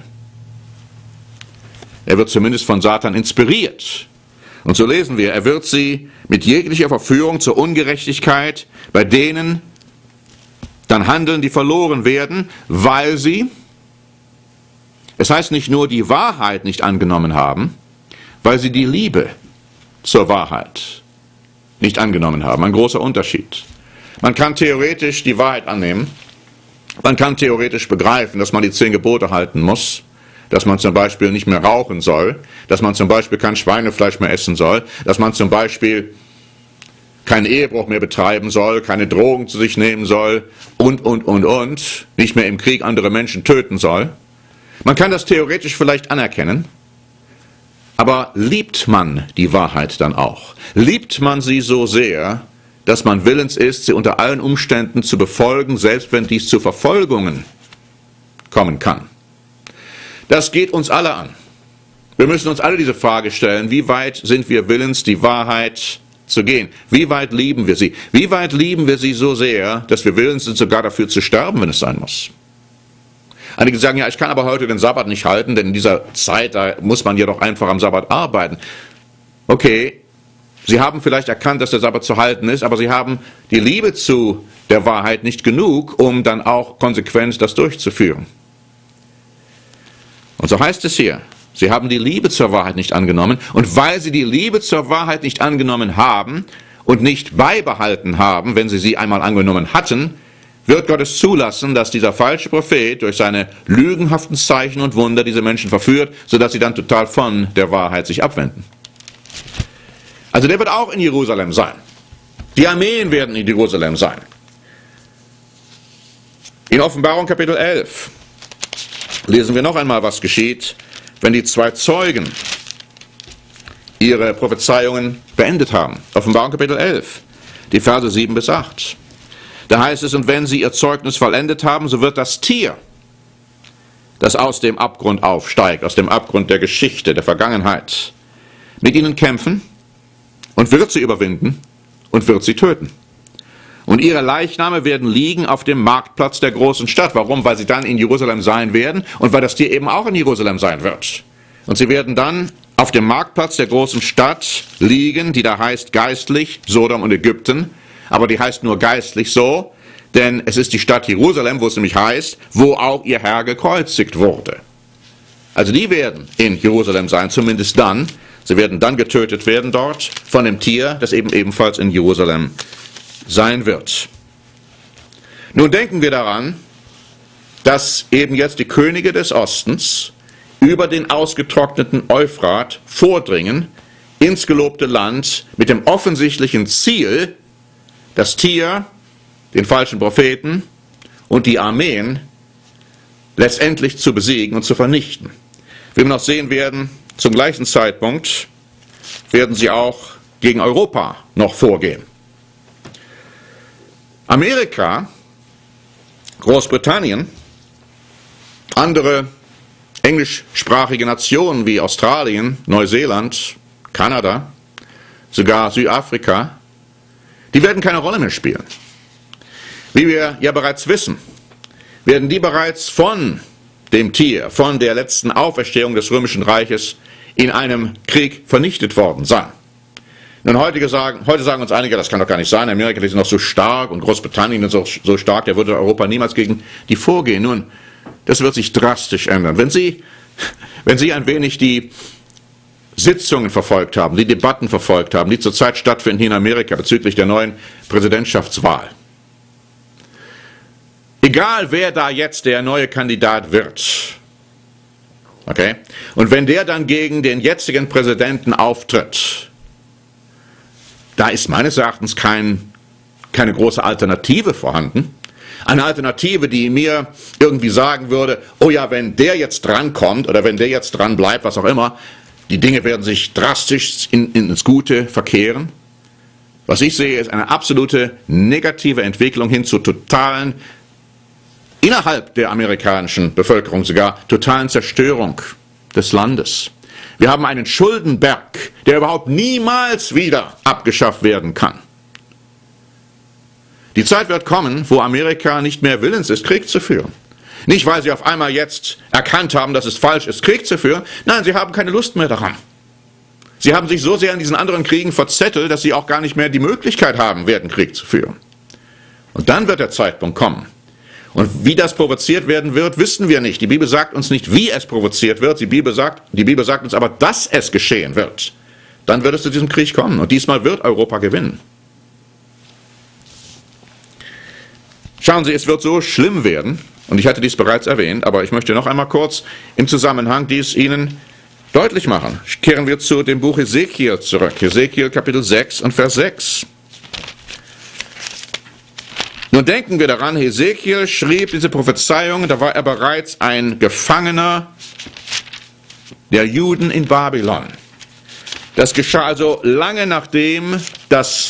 Er wird zumindest von Satan inspiriert. Und so lesen wir, er wird sie mit jeglicher Verführung zur Ungerechtigkeit bei denen dann handeln, die verloren werden, weil sie, es heißt nicht nur die Wahrheit nicht angenommen haben, weil sie die Liebe zur Wahrheit nicht angenommen haben. Ein großer Unterschied. Man kann theoretisch die Wahrheit annehmen, man kann theoretisch begreifen, dass man die zehn Gebote halten muss, dass man zum Beispiel nicht mehr rauchen soll, dass man zum Beispiel kein Schweinefleisch mehr essen soll, dass man zum Beispiel keinen Ehebruch mehr betreiben soll, keine Drogen zu sich nehmen soll und, und, und, und, nicht mehr im Krieg andere Menschen töten soll. Man kann das theoretisch vielleicht anerkennen, aber liebt man die Wahrheit dann auch? Liebt man sie so sehr, dass man willens ist, sie unter allen Umständen zu befolgen, selbst wenn dies zu Verfolgungen kommen kann. Das geht uns alle an. Wir müssen uns alle diese Frage stellen, wie weit sind wir willens, die Wahrheit zu gehen? Wie weit lieben wir sie? Wie weit lieben wir sie so sehr, dass wir willens sind, sogar dafür zu sterben, wenn es sein muss? Einige sagen, ja, ich kann aber heute den Sabbat nicht halten, denn in dieser Zeit, da muss man ja doch einfach am Sabbat arbeiten. Okay, Sie haben vielleicht erkannt, dass der Sabbat zu halten ist, aber Sie haben die Liebe zu der Wahrheit nicht genug, um dann auch konsequent das durchzuführen. Und so heißt es hier, Sie haben die Liebe zur Wahrheit nicht angenommen, und weil Sie die Liebe zur Wahrheit nicht angenommen haben und nicht beibehalten haben, wenn Sie sie einmal angenommen hatten, wird Gott es zulassen, dass dieser falsche Prophet durch seine lügenhaften Zeichen und Wunder diese Menschen verführt, sodass sie dann total von der Wahrheit sich abwenden. Also der wird auch in Jerusalem sein. Die Armeen werden in Jerusalem sein. In Offenbarung Kapitel elf lesen wir noch einmal, was geschieht, wenn die zwei Zeugen ihre Prophezeiungen beendet haben. Offenbarung Kapitel elf, die Verse sieben bis acht. Da heißt es, und wenn sie ihr Zeugnis vollendet haben, so wird das Tier, das aus dem Abgrund aufsteigt, aus dem Abgrund der Geschichte, der Vergangenheit, mit ihnen kämpfen und wird sie überwinden und wird sie töten. Und ihre Leichname werden liegen auf dem Marktplatz der großen Stadt. Warum? Weil sie dann in Jerusalem sein werden und weil das Tier eben auch in Jerusalem sein wird. Und sie werden dann auf dem Marktplatz der großen Stadt liegen, die da heißt geistlich Sodom und Ägypten. Aber die heißt nur geistlich so, denn es ist die Stadt Jerusalem, wo es nämlich heißt, wo auch ihr Herr gekreuzigt wurde. Also die werden in Jerusalem sein, zumindest dann. Sie werden dann getötet werden dort von dem Tier, das eben ebenfalls in Jerusalem sein wird. Nun denken wir daran, dass eben jetzt die Könige des Ostens über den ausgetrockneten Euphrat vordringen ins gelobte Land mit dem offensichtlichen Ziel, das Tier, den falschen Propheten und die Armeen letztendlich zu besiegen und zu vernichten. Wie wir noch sehen werden, zum gleichen Zeitpunkt werden sie auch gegen Europa noch vorgehen. Amerika, Großbritannien, andere englischsprachige Nationen wie Australien, Neuseeland, Kanada, sogar Südafrika, die werden keine Rolle mehr spielen. Wie wir ja bereits wissen, werden die bereits von dem Tier, von der letzten Auferstehung des Römischen Reiches in einem Krieg vernichtet worden sein. Nun, heute sagen, heute sagen uns einige, das kann doch gar nicht sein, Amerika ist noch so stark und Großbritannien ist auch so stark, der würde Europa niemals gegen die vorgehen. Nun, das wird sich drastisch ändern. Wenn Sie, wenn Sie ein wenig die Sitzungen verfolgt haben, die Debatten verfolgt haben, die zurzeit stattfinden in Amerika bezüglich der neuen Präsidentschaftswahl. Egal wer da jetzt der neue Kandidat wird, okay, und wenn der dann gegen den jetzigen Präsidenten auftritt, da ist meines Erachtens kein, keine große Alternative vorhanden. Eine Alternative, die mir irgendwie sagen würde, oh ja, wenn der jetzt drankommt oder wenn der jetzt dran bleibt, was auch immer, die Dinge werden sich drastisch in, in ins Gute verkehren. Was ich sehe, ist eine absolute negative Entwicklung hin zur totalen, innerhalb der amerikanischen Bevölkerung sogar, totalen Zerstörung des Landes. Wir haben einen Schuldenberg, der überhaupt niemals wieder abgeschafft werden kann. Die Zeit wird kommen, wo Amerika nicht mehr willens ist, Krieg zu führen. Nicht, weil sie auf einmal jetzt erkannt haben, dass es falsch ist, Krieg zu führen. Nein, sie haben keine Lust mehr daran. Sie haben sich so sehr in diesen anderen Kriegen verzettelt, dass sie auch gar nicht mehr die Möglichkeit haben werden, Krieg zu führen. Und dann wird der Zeitpunkt kommen. Und wie das provoziert werden wird, wissen wir nicht. Die Bibel sagt uns nicht, wie es provoziert wird. Die Bibel sagt, die Bibel sagt uns aber, dass es geschehen wird. Dann wird es zu diesem Krieg kommen. Und diesmal wird Europa gewinnen. Schauen Sie, es wird so schlimm werden, und ich hatte dies bereits erwähnt, aber ich möchte noch einmal kurz im Zusammenhang dies Ihnen deutlich machen. Kehren wir zu dem Buch Hesekiel zurück. Hesekiel Kapitel sechs und Vers sechs. Nun denken wir daran, Hesekiel schrieb diese Prophezeiung, da war er bereits ein Gefangener der Juden in Babylon. Das geschah also lange nachdem das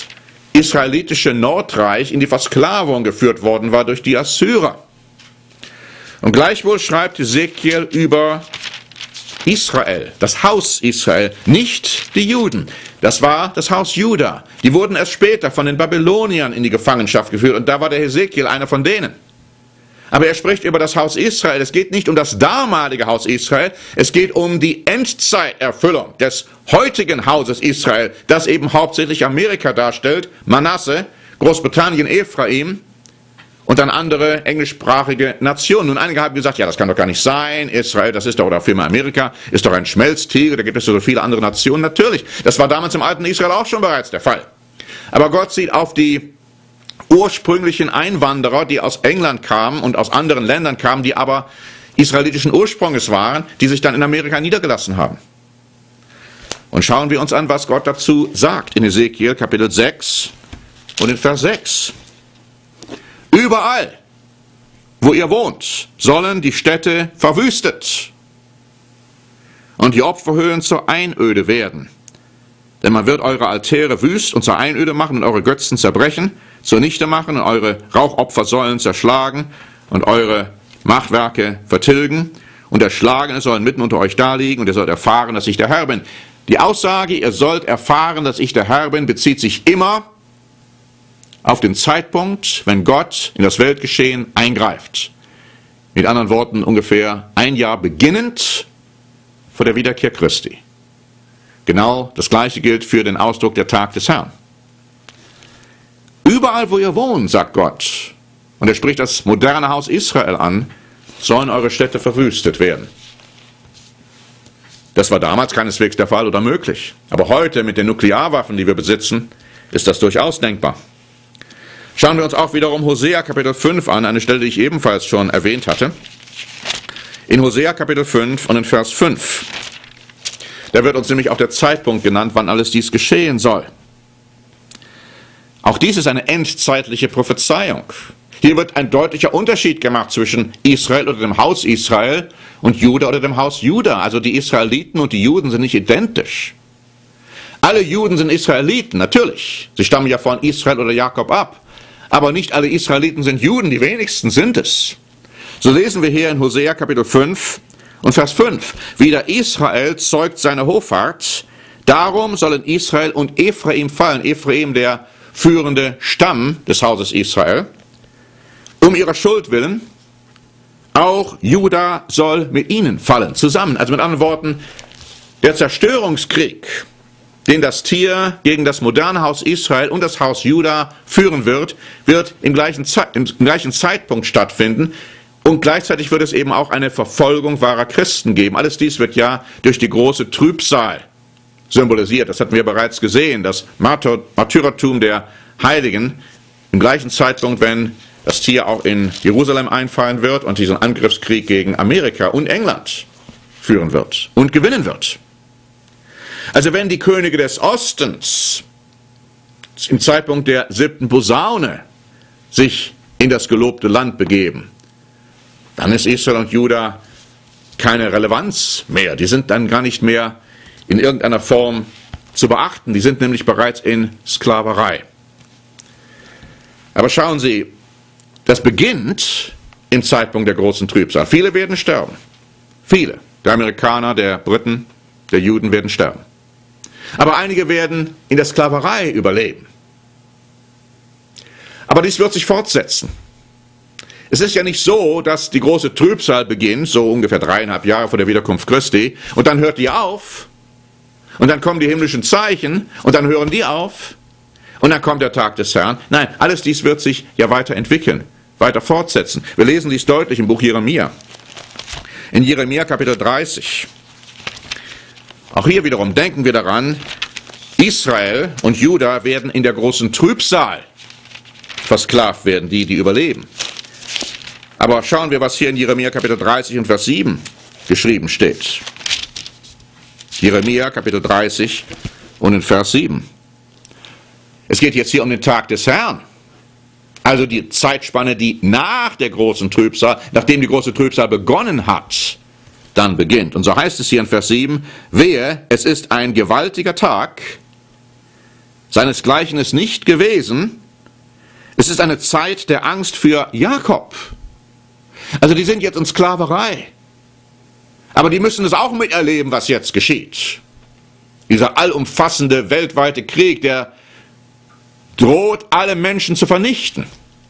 israelitische Nordreich in die Versklavung geführt worden war durch die Assyrer. Und gleichwohl schreibt Hesekiel über Israel, das Haus Israel, nicht die Juden. Das war das Haus Juda. Die wurden erst später von den Babyloniern in die Gefangenschaft geführt und da war der Hesekiel einer von denen. Aber er spricht über das Haus Israel. Es geht nicht um das damalige Haus Israel, es geht um die Endzeiterfüllung des heutigen Hauses Israel, das eben hauptsächlich Amerika darstellt, Manasse, Großbritannien, Ephraim und dann andere englischsprachige Nationen. Nun, einige haben gesagt, ja, das kann doch gar nicht sein. Israel, das ist doch, oder vielmehr Amerika, ist doch ein Schmelztiegel, da gibt es so viele andere Nationen. Natürlich, das war damals im alten Israel auch schon bereits der Fall. Aber Gott sieht auf die ursprünglichen Einwanderer, die aus England kamen und aus anderen Ländern kamen, die aber israelitischen Ursprungs waren, die sich dann in Amerika niedergelassen haben. Und schauen wir uns an, was Gott dazu sagt in Hesekiel Kapitel sechs und in Vers sechs. Überall, wo ihr wohnt, sollen die Städte verwüstet und die Opferhöhlen zur Einöde werden. Denn man wird eure Altäre wüst und zur Einöde machen und eure Götzen zerbrechen, zunichte machen und eure Rauchopfersäulen zerschlagen und eure Machwerke vertilgen. Und der Schlagene soll mitten unter euch daliegen und ihr sollt erfahren, dass ich der Herr bin. Die Aussage, ihr sollt erfahren, dass ich der Herr bin, bezieht sich immer auf den Zeitpunkt, wenn Gott in das Weltgeschehen eingreift. Mit anderen Worten, ungefähr ein Jahr beginnend vor der Wiederkehr Christi. Genau das Gleiche gilt für den Ausdruck der Tag des Herrn. Überall, wo ihr wohnt, sagt Gott, und er spricht das moderne Haus Israel an, sollen eure Städte verwüstet werden. Das war damals keineswegs der Fall oder möglich. Aber heute mit den Nuklearwaffen, die wir besitzen, ist das durchaus denkbar. Schauen wir uns auch wiederum Hosea Kapitel fünf an, eine Stelle, die ich ebenfalls schon erwähnt hatte. In Hosea Kapitel fünf und in Vers fünf. Da wird uns nämlich auch der Zeitpunkt genannt, wann alles dies geschehen soll. Auch dies ist eine endzeitliche Prophezeiung. Hier wird ein deutlicher Unterschied gemacht zwischen Israel oder dem Haus Israel und Juda oder dem Haus Juda. Also die Israeliten und die Juden sind nicht identisch. Alle Juden sind Israeliten, natürlich. Sie stammen ja von Israel oder Jakob ab. Aber nicht alle Israeliten sind Juden, die wenigsten sind es. So lesen wir hier in Hosea Kapitel fünf und Vers fünf. Wieder Israel zeugt seine Hoffart, darum sollen Israel und Ephraim fallen. Ephraim, der führende Stamm des Hauses Israel. Um ihrer Schuld willen, auch Juda soll mit ihnen fallen, zusammen. Also mit anderen Worten, der Zerstörungskrieg, den das Tier gegen das moderne Haus Israel und das Haus Juda führen wird, wird im gleichen, Ze- im gleichen Zeitpunkt stattfinden. Und gleichzeitig wird es eben auch eine Verfolgung wahrer Christen geben. Alles dies wird ja durch die große Trübsal symbolisiert. Das hatten wir bereits gesehen, das Martyrertum der Heiligen im gleichen Zeitpunkt, wenn das Tier auch in Jerusalem einfallen wird und diesen Angriffskrieg gegen Amerika und England führen wird und gewinnen wird. Also wenn die Könige des Ostens im Zeitpunkt der siebten Posaune sich in das gelobte Land begeben, dann ist Israel und Juda keine Relevanz mehr. Die sind dann gar nicht mehr in irgendeiner Form zu beachten. Die sind nämlich bereits in Sklaverei. Aber schauen Sie, das beginnt im Zeitpunkt der großen Trübsal. Viele werden sterben. Viele. Der Amerikaner, der Briten, der Juden werden sterben. Aber einige werden in der Sklaverei überleben. Aber dies wird sich fortsetzen. Es ist ja nicht so, dass die große Trübsal beginnt, so ungefähr dreieinhalb Jahre vor der Wiederkunft Christi, und dann hört die auf, und dann kommen die himmlischen Zeichen, und dann hören die auf, und dann kommt der Tag des Herrn. Nein, alles dies wird sich ja weiterentwickeln, weiter fortsetzen. Wir lesen dies deutlich im Buch Jeremia. In Jeremia Kapitel dreißig. Auch hier wiederum denken wir daran, Israel und Juda werden in der großen Trübsal versklavt werden, die, die überleben. Aber schauen wir, was hier in Jeremia Kapitel dreißig und Vers sieben geschrieben steht. Jeremia Kapitel dreißig und in Vers sieben. Es geht jetzt hier um den Tag des Herrn. Also die Zeitspanne, die nach der großen Trübsal, nachdem die große Trübsal begonnen hat, dann beginnt. Und so heißt es hier in Vers sieben, wehe, es ist ein gewaltiger Tag, seinesgleichen ist nicht gewesen. Es ist eine Zeit der Angst für Jakob. Also die sind jetzt in Sklaverei. Aber die müssen es auch miterleben, was jetzt geschieht. Dieser allumfassende weltweite Krieg, der droht, alle Menschen zu vernichten.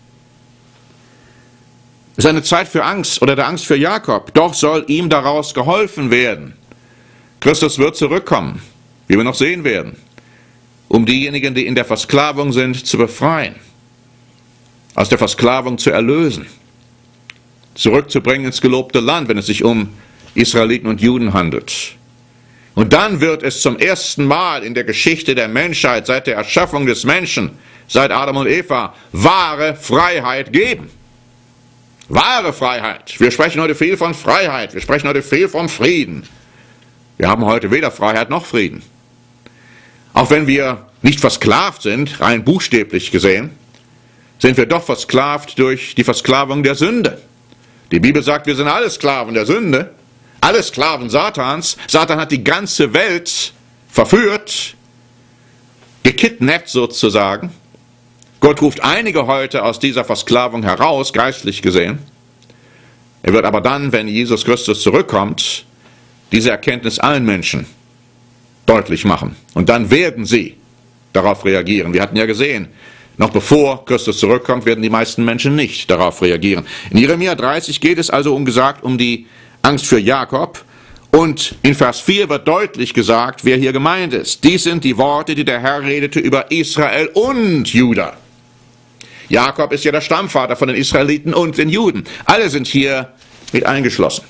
Es ist eine Zeit für Angst oder der Angst für Jakob. Doch soll ihm daraus geholfen werden. Christus wird zurückkommen, wie wir noch sehen werden, um diejenigen, die in der Versklavung sind, zu befreien, aus der Versklavung zu erlösen, zurückzubringen ins gelobte Land, wenn es sich um Israeliten und Juden handelt. Und dann wird es zum ersten Mal in der Geschichte der Menschheit, seit der Erschaffung des Menschen, seit Adam und Eva, wahre Freiheit geben. Wahre Freiheit. Wir sprechen heute viel von Freiheit. Wir sprechen heute viel vom Frieden. Wir haben heute weder Freiheit noch Frieden. Auch wenn wir nicht versklavt sind, rein buchstäblich gesehen, sind wir doch versklavt durch die Versklavung der Sünde. Die Bibel sagt, wir sind alle Sklaven der Sünde, alle Sklaven Satans. Satan hat die ganze Welt verführt, gekidnappt sozusagen. Gott ruft einige heute aus dieser Versklavung heraus, geistlich gesehen. Er wird aber dann, wenn Jesus Christus zurückkommt, diese Erkenntnis allen Menschen deutlich machen. Und dann werden sie darauf reagieren. Wir hatten ja gesehen, noch bevor Christus zurückkommt, werden die meisten Menschen nicht darauf reagieren. In Jeremia dreißig geht es also, um gesagt, um die Angst für Jakob. Und in Vers vier wird deutlich gesagt, wer hier gemeint ist. Dies sind die Worte, die der Herr redete über Israel und Juda. Jakob ist ja der Stammvater von den Israeliten und den Juden. Alle sind hier mit eingeschlossen.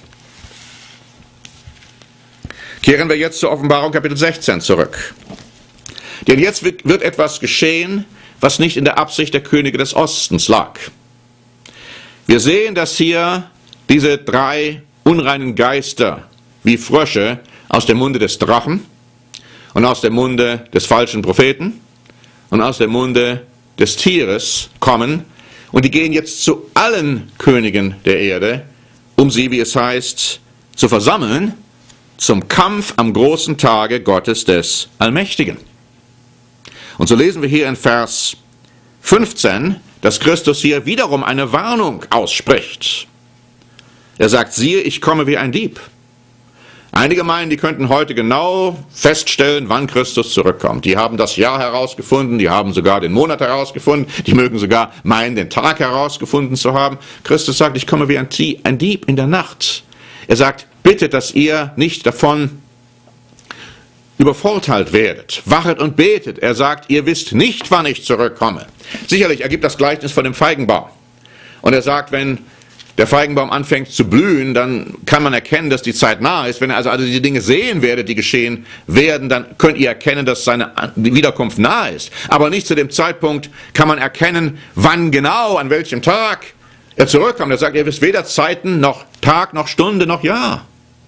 Kehren wir jetzt zur Offenbarung Kapitel sechzehn zurück. Denn jetzt wird etwas geschehen, was nicht in der Absicht der Könige des Ostens lag. Wir sehen, dass hier diese drei unreinen Geister wie Frösche aus dem Munde des Drachen und aus dem Munde des falschen Propheten und aus dem Munde des Tieres kommen, und die gehen jetzt zu allen Königen der Erde, um sie, wie es heißt, zu versammeln zum Kampf am großen Tage Gottes des Allmächtigen. Und so lesen wir hier in Vers fünfzehn, dass Christus hier wiederum eine Warnung ausspricht. Er sagt, siehe, ich komme wie ein Dieb. Einige meinen, die könnten heute genau feststellen, wann Christus zurückkommt. Die haben das Jahr herausgefunden, die haben sogar den Monat herausgefunden, die mögen sogar meinen, den Tag herausgefunden zu haben. Christus sagt, ich komme wie ein Dieb in der Nacht. Er sagt, bitte, dass ihr nicht davon übervorteilt werdet. Wachet und betet. Er sagt, ihr wisst nicht, wann ich zurückkomme. Sicherlich, er gibt das Gleichnis von dem Feigenbaum. Und er sagt, wenn der Feigenbaum anfängt zu blühen, dann kann man erkennen, dass die Zeit nahe ist. Wenn ihr also, also die Dinge sehen werdet, die geschehen werden, dann könnt ihr erkennen, dass seine Wiederkunft nahe ist. Aber nicht zu dem Zeitpunkt kann man erkennen, wann genau, an welchem Tag er zurückkommt. Er sagt, ihr wisst weder Zeiten, noch Tag, noch Stunde, noch Jahr.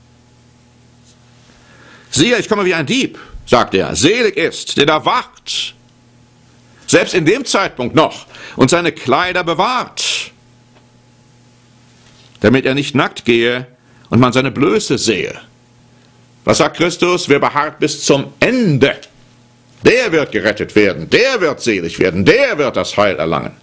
Siehe, ich komme wie ein Dieb, sagt er. Selig ist, der da wacht, selbst in dem Zeitpunkt noch, und seine Kleider bewahrt, damit er nicht nackt gehe und man seine Blöße sehe. Was sagt Christus? Wer beharrt bis zum Ende, der wird gerettet werden, der wird selig werden, der wird das Heil erlangen.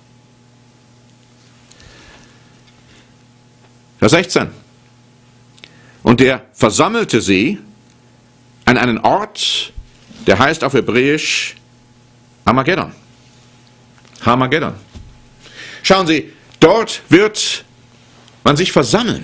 Vers sechzehn. Und der versammelte sie an einen Ort, der heißt auf Hebräisch Armageddon. Armageddon. Schauen Sie, dort wird man sich versammeln.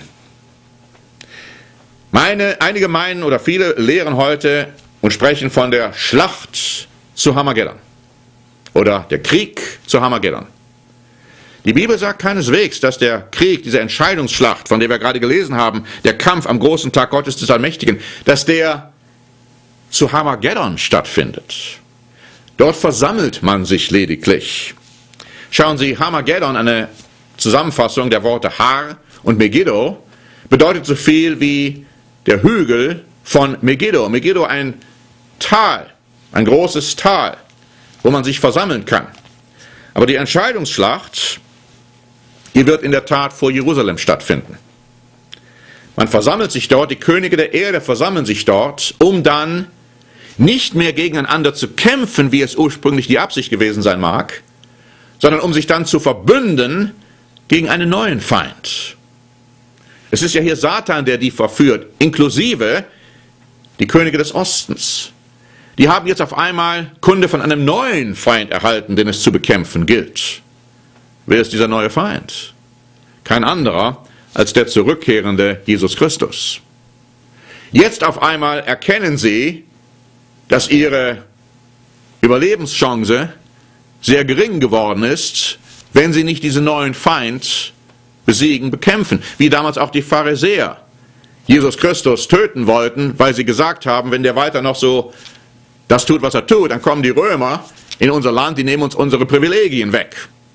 Meine, einige meinen oder viele lehren heute und sprechen von der Schlacht zu Armageddon oder der Krieg zu Armageddon. Die Bibel sagt keineswegs, dass der Krieg, diese Entscheidungsschlacht, von der wir gerade gelesen haben, der Kampf am großen Tag Gottes des Allmächtigen, dass der zu Armageddon stattfindet. Dort versammelt man sich lediglich. Schauen Sie, Armageddon, eine Zusammenfassung der Worte Har und Megiddo, bedeutet so viel wie der Hügel von Megiddo. Megiddo, ein Tal, ein großes Tal, wo man sich versammeln kann. Aber die Entscheidungsschlacht, die wird in der Tat vor Jerusalem stattfinden. Man versammelt sich dort, die Könige der Erde versammeln sich dort, um dann nicht mehr gegeneinander zu kämpfen, wie es ursprünglich die Absicht gewesen sein mag, sondern um sich dann zu verbünden gegen einen neuen Feind. Es ist ja hier Satan, der die verführt, inklusive die Könige des Ostens. Die haben jetzt auf einmal Kunde von einem neuen Feind erhalten, den es zu bekämpfen gilt. Wer ist dieser neue Feind? Kein anderer als der zurückkehrende Jesus Christus. Jetzt auf einmal erkennen sie, dass ihre Überlebenschance sehr gering geworden ist, wenn sie nicht diesen neuen Feind besiegen, bekämpfen. Wie damals auch die Pharisäer Jesus Christus töten wollten, weil sie gesagt haben, wenn der weiter noch so das tut, was er tut, dann kommen die Römer in unser Land, die nehmen uns unsere Privilegien weg.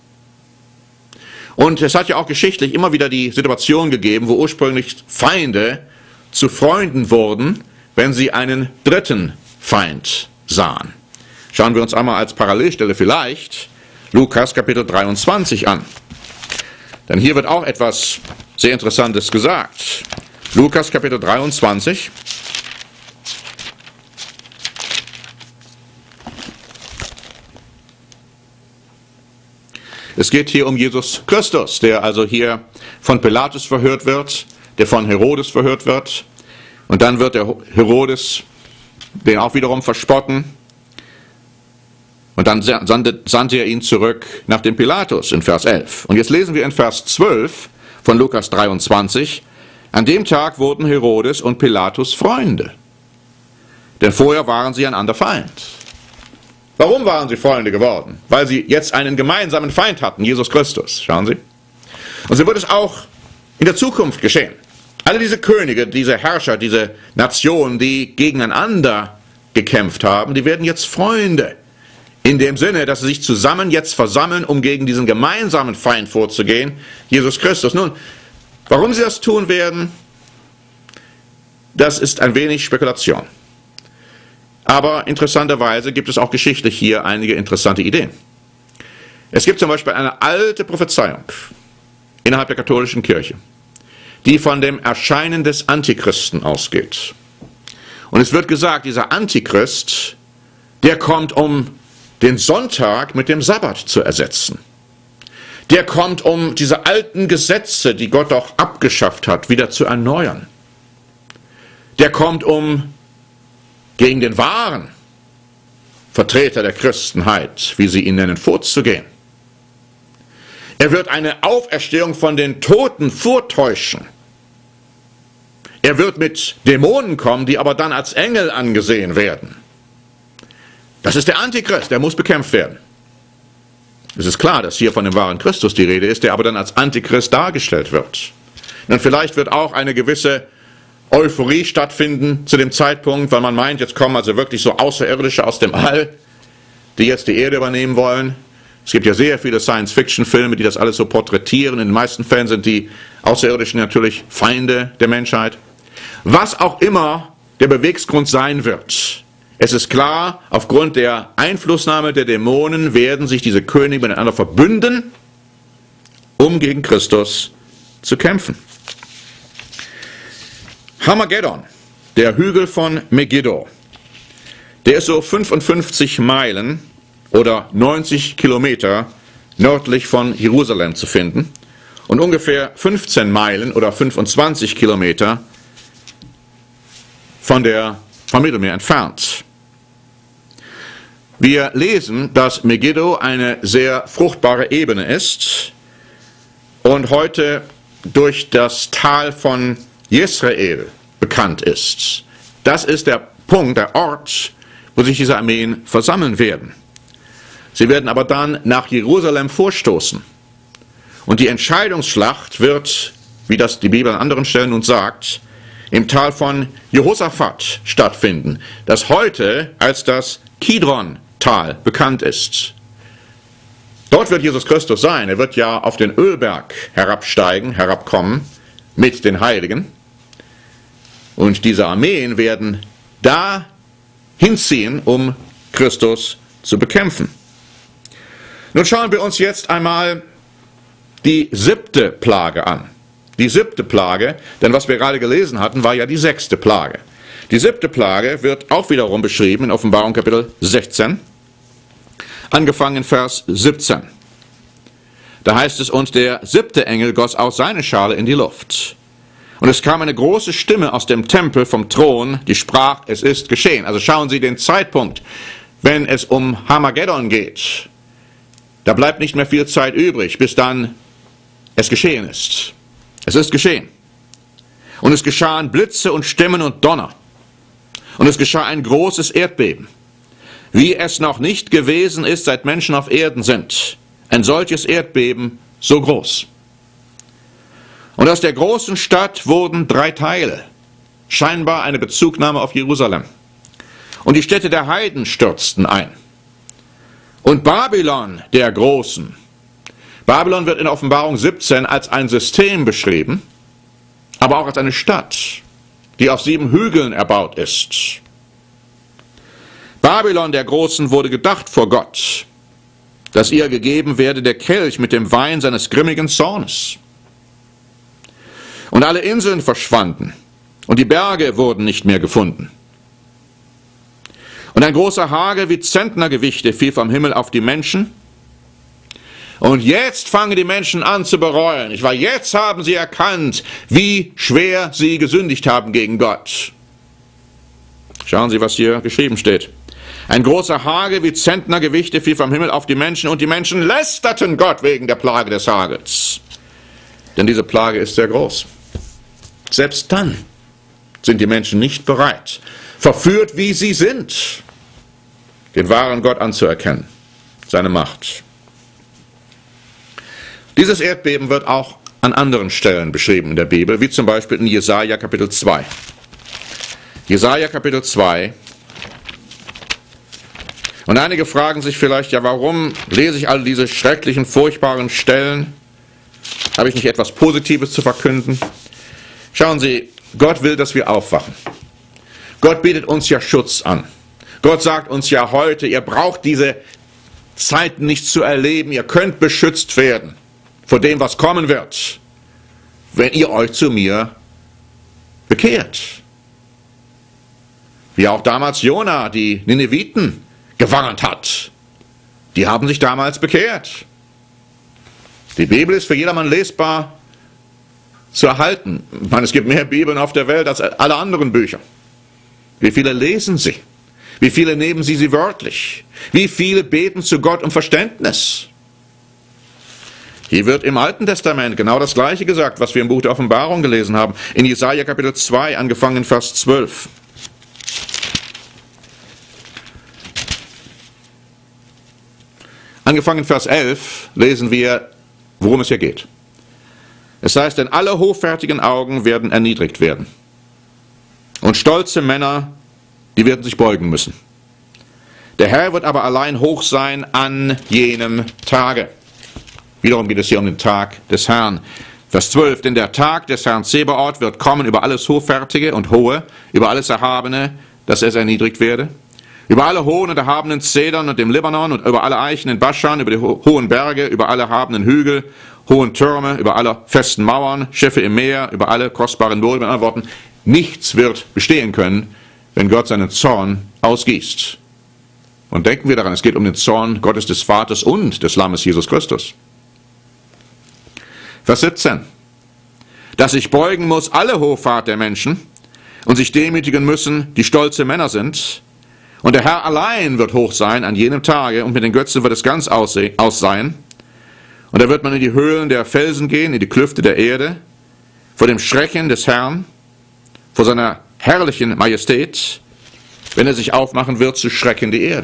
Und es hat ja auch geschichtlich immer wieder die Situation gegeben, wo ursprünglich Feinde zu Freunden wurden, wenn sie einen dritten Feind sahen. Schauen wir uns einmal als Parallelstelle vielleicht Lukas Kapitel dreiundzwanzig an. Denn hier wird auch etwas sehr Interessantes gesagt. Lukas Kapitel dreiundzwanzig. Es geht hier um Jesus Christus, der also hier von Pilatus verhört wird, der von Herodes verhört wird. Und dann wird der Herodes den auch wiederum verspotten. Und dann sandte er ihn zurück nach dem Pilatus in Vers elf. Und jetzt lesen wir in Vers zwölf von Lukas dreiundzwanzig, an dem Tag wurden Herodes und Pilatus Freunde. Denn vorher waren sie einander Feind. Warum waren sie Freunde geworden? Weil sie jetzt einen gemeinsamen Feind hatten, Jesus Christus. Schauen Sie. Und so wird es auch in der Zukunft geschehen. Alle diese Könige, diese Herrscher, diese Nationen, die gegeneinander gekämpft haben, die werden jetzt Freunde. In dem Sinne, dass sie sich zusammen jetzt versammeln, um gegen diesen gemeinsamen Feind vorzugehen, Jesus Christus. Nun, warum sie das tun werden, das ist ein wenig Spekulation. Aber interessanterweise gibt es auch geschichtlich hier einige interessante Ideen. Es gibt zum Beispiel eine alte Prophezeiung innerhalb der katholischen Kirche, die von dem Erscheinen des Antichristen ausgeht. Und es wird gesagt, dieser Antichrist, der kommt, um den Sonntag mit dem Sabbat zu ersetzen. Der kommt, um diese alten Gesetze, die Gott auch abgeschafft hat, wieder zu erneuern. Der kommt, um gegen den wahren Vertreter der Christenheit, wie sie ihn nennen, vorzugehen. Er wird eine Auferstehung von den Toten vortäuschen. Er wird mit Dämonen kommen, die aber dann als Engel angesehen werden. Das ist der Antichrist, der muss bekämpft werden. Es ist klar, dass hier von dem wahren Christus die Rede ist, der aber dann als Antichrist dargestellt wird. Und vielleicht wird auch eine gewisse Euphorie stattfinden zu dem Zeitpunkt, weil man meint, jetzt kommen also wirklich so Außerirdische aus dem All, die jetzt die Erde übernehmen wollen. Es gibt ja sehr viele Science-Fiction-Filme, die das alles so porträtieren. In den meisten Fällen sind die Außerirdischen natürlich Feinde der Menschheit. Was auch immer der Beweggrund sein wird, es ist klar, aufgrund der Einflussnahme der Dämonen werden sich diese Könige miteinander verbünden, um gegen Christus zu kämpfen. Armageddon, der Hügel von Megiddo, der ist so fünfundfünfzig Meilen oder neunzig Kilometer nördlich von Jerusalem zu finden und ungefähr fünfzehn Meilen oder fünfundzwanzig Kilometer von der, vom Mittelmeer entfernt. Wir lesen, dass Megiddo eine sehr fruchtbare Ebene ist und heute durch das Tal von Jezreel bekannt ist. Das ist der Punkt, der Ort, wo sich diese Armeen versammeln werden. Sie werden aber dann nach Jerusalem vorstoßen. Und die Entscheidungsschlacht wird, wie das die Bibel an anderen Stellen uns sagt, im Tal von Jehosaphat stattfinden, das heute als das Kidron-Tal bekannt ist. Dort wird Jesus Christus sein. Er wird ja auf den Ölberg herabsteigen, herabkommen mit den Heiligen. Und diese Armeen werden da hinziehen, um Christus zu bekämpfen. Nun schauen wir uns jetzt einmal die siebte Plage an. Die siebte Plage, denn was wir gerade gelesen hatten, war ja die sechste Plage. Die siebte Plage wird auch wiederum beschrieben in Offenbarung Kapitel sechzehn, angefangen in Vers siebzehn. Da heißt es, und der siebte Engel goss aus seine Schale in die Luft. Und es kam eine große Stimme aus dem Tempel vom Thron, die sprach, es ist geschehen. Also schauen Sie den Zeitpunkt, wenn es um Harmageddon geht. Da bleibt nicht mehr viel Zeit übrig, bis dann es geschehen ist. Es ist geschehen. Und es geschahen Blitze und Stimmen und Donner. Und es geschah ein großes Erdbeben, wie es noch nicht gewesen ist, seit Menschen auf Erden sind. Ein solches Erdbeben so groß. Und aus der großen Stadt wurden drei Teile, scheinbar eine Bezugnahme auf Jerusalem. Und die Städte der Heiden stürzten ein. Und Babylon, der Großen. Babylon wird in Offenbarung siebzehn als ein System beschrieben, aber auch als eine Stadt, die auf sieben Hügeln erbaut ist. Babylon, der Großen, wurde gedacht vor Gott, dass ihr gegeben werde der Kelch mit dem Wein seines grimmigen Zornes. Und alle Inseln verschwanden, und die Berge wurden nicht mehr gefunden. Und ein großer Hagel wie Zentnergewichte fiel vom Himmel auf die Menschen. Und jetzt fangen die Menschen an zu bereuen. Ich war, jetzt haben sie erkannt, wie schwer sie gesündigt haben gegen Gott. Schauen Sie, was hier geschrieben steht. Ein großer Hagel wie Zentnergewichte fiel vom Himmel auf die Menschen, und die Menschen lästerten Gott wegen der Plage des Hagels. Denn diese Plage ist sehr groß. Selbst dann sind die Menschen nicht bereit, verführt wie sie sind, den wahren Gott anzuerkennen, seine Macht. Dieses Erdbeben wird auch an anderen Stellen beschrieben in der Bibel, wie zum Beispiel in Jesaja Kapitel zwei. Jesaja Kapitel zwei. Und einige fragen sich vielleicht, ja, warum lese ich all diese schrecklichen, furchtbaren Stellen? Habe ich nicht etwas Positives zu verkünden? Schauen Sie, Gott will, dass wir aufwachen. Gott bietet uns ja Schutz an. Gott sagt uns ja heute, ihr braucht diese Zeiten nicht zu erleben, ihr könnt beschützt werden vor dem, was kommen wird, wenn ihr euch zu mir bekehrt. Wie auch damals Jona die Nineviten gewarnt hat. Die haben sich damals bekehrt. Die Bibel ist für jedermann lesbar zu erhalten. Ich meine, es gibt mehr Bibeln auf der Welt als alle anderen Bücher. Wie viele lesen sie? Wie viele nehmen sie sie wörtlich? Wie viele beten zu Gott um Verständnis? Hier wird im Alten Testament genau das Gleiche gesagt, was wir im Buch der Offenbarung gelesen haben. In Jesaja Kapitel zwei, angefangen in Vers zwölf. Angefangen in Vers elf lesen wir, worum es hier geht. Es heißt, denn alle hoffärtigen Augen werden erniedrigt werden. Und stolze Männer, die werden sich beugen müssen. Der Herr wird aber allein hoch sein an jenem Tage. Wiederum geht es hier um den Tag des Herrn. Vers zwölf, denn der Tag des Herrn Zebaoth wird kommen über alles Hoffärtige und Hohe, über alles Erhabene, dass es erniedrigt werde. Über alle hohen und erhabenen Zedern und dem Libanon und über alle Eichen in Baschan, über die ho hohen Berge, über alle erhabenen Hügel, hohen Türme, über alle festen Mauern, Schiffe im Meer, über alle kostbaren Burgen. Mit anderen Worten, nichts wird bestehen können, wenn Gott seinen Zorn ausgießt. Und denken wir daran, es geht um den Zorn Gottes des Vaters und des Lammes Jesus Christus. Vers siebzehn. Dass sich beugen muss alle Hoffart der Menschen und sich demütigen müssen, die stolze Männer sind. Und der Herr allein wird hoch sein an jenem Tage, und mit den Götzen wird es ganz aus sein. Und da wird man in die Höhlen der Felsen gehen, in die Klüfte der Erde, vor dem Schrecken des Herrn, vor seiner herrlichen Majestät, wenn er sich aufmachen wird zu schrecken die Erde.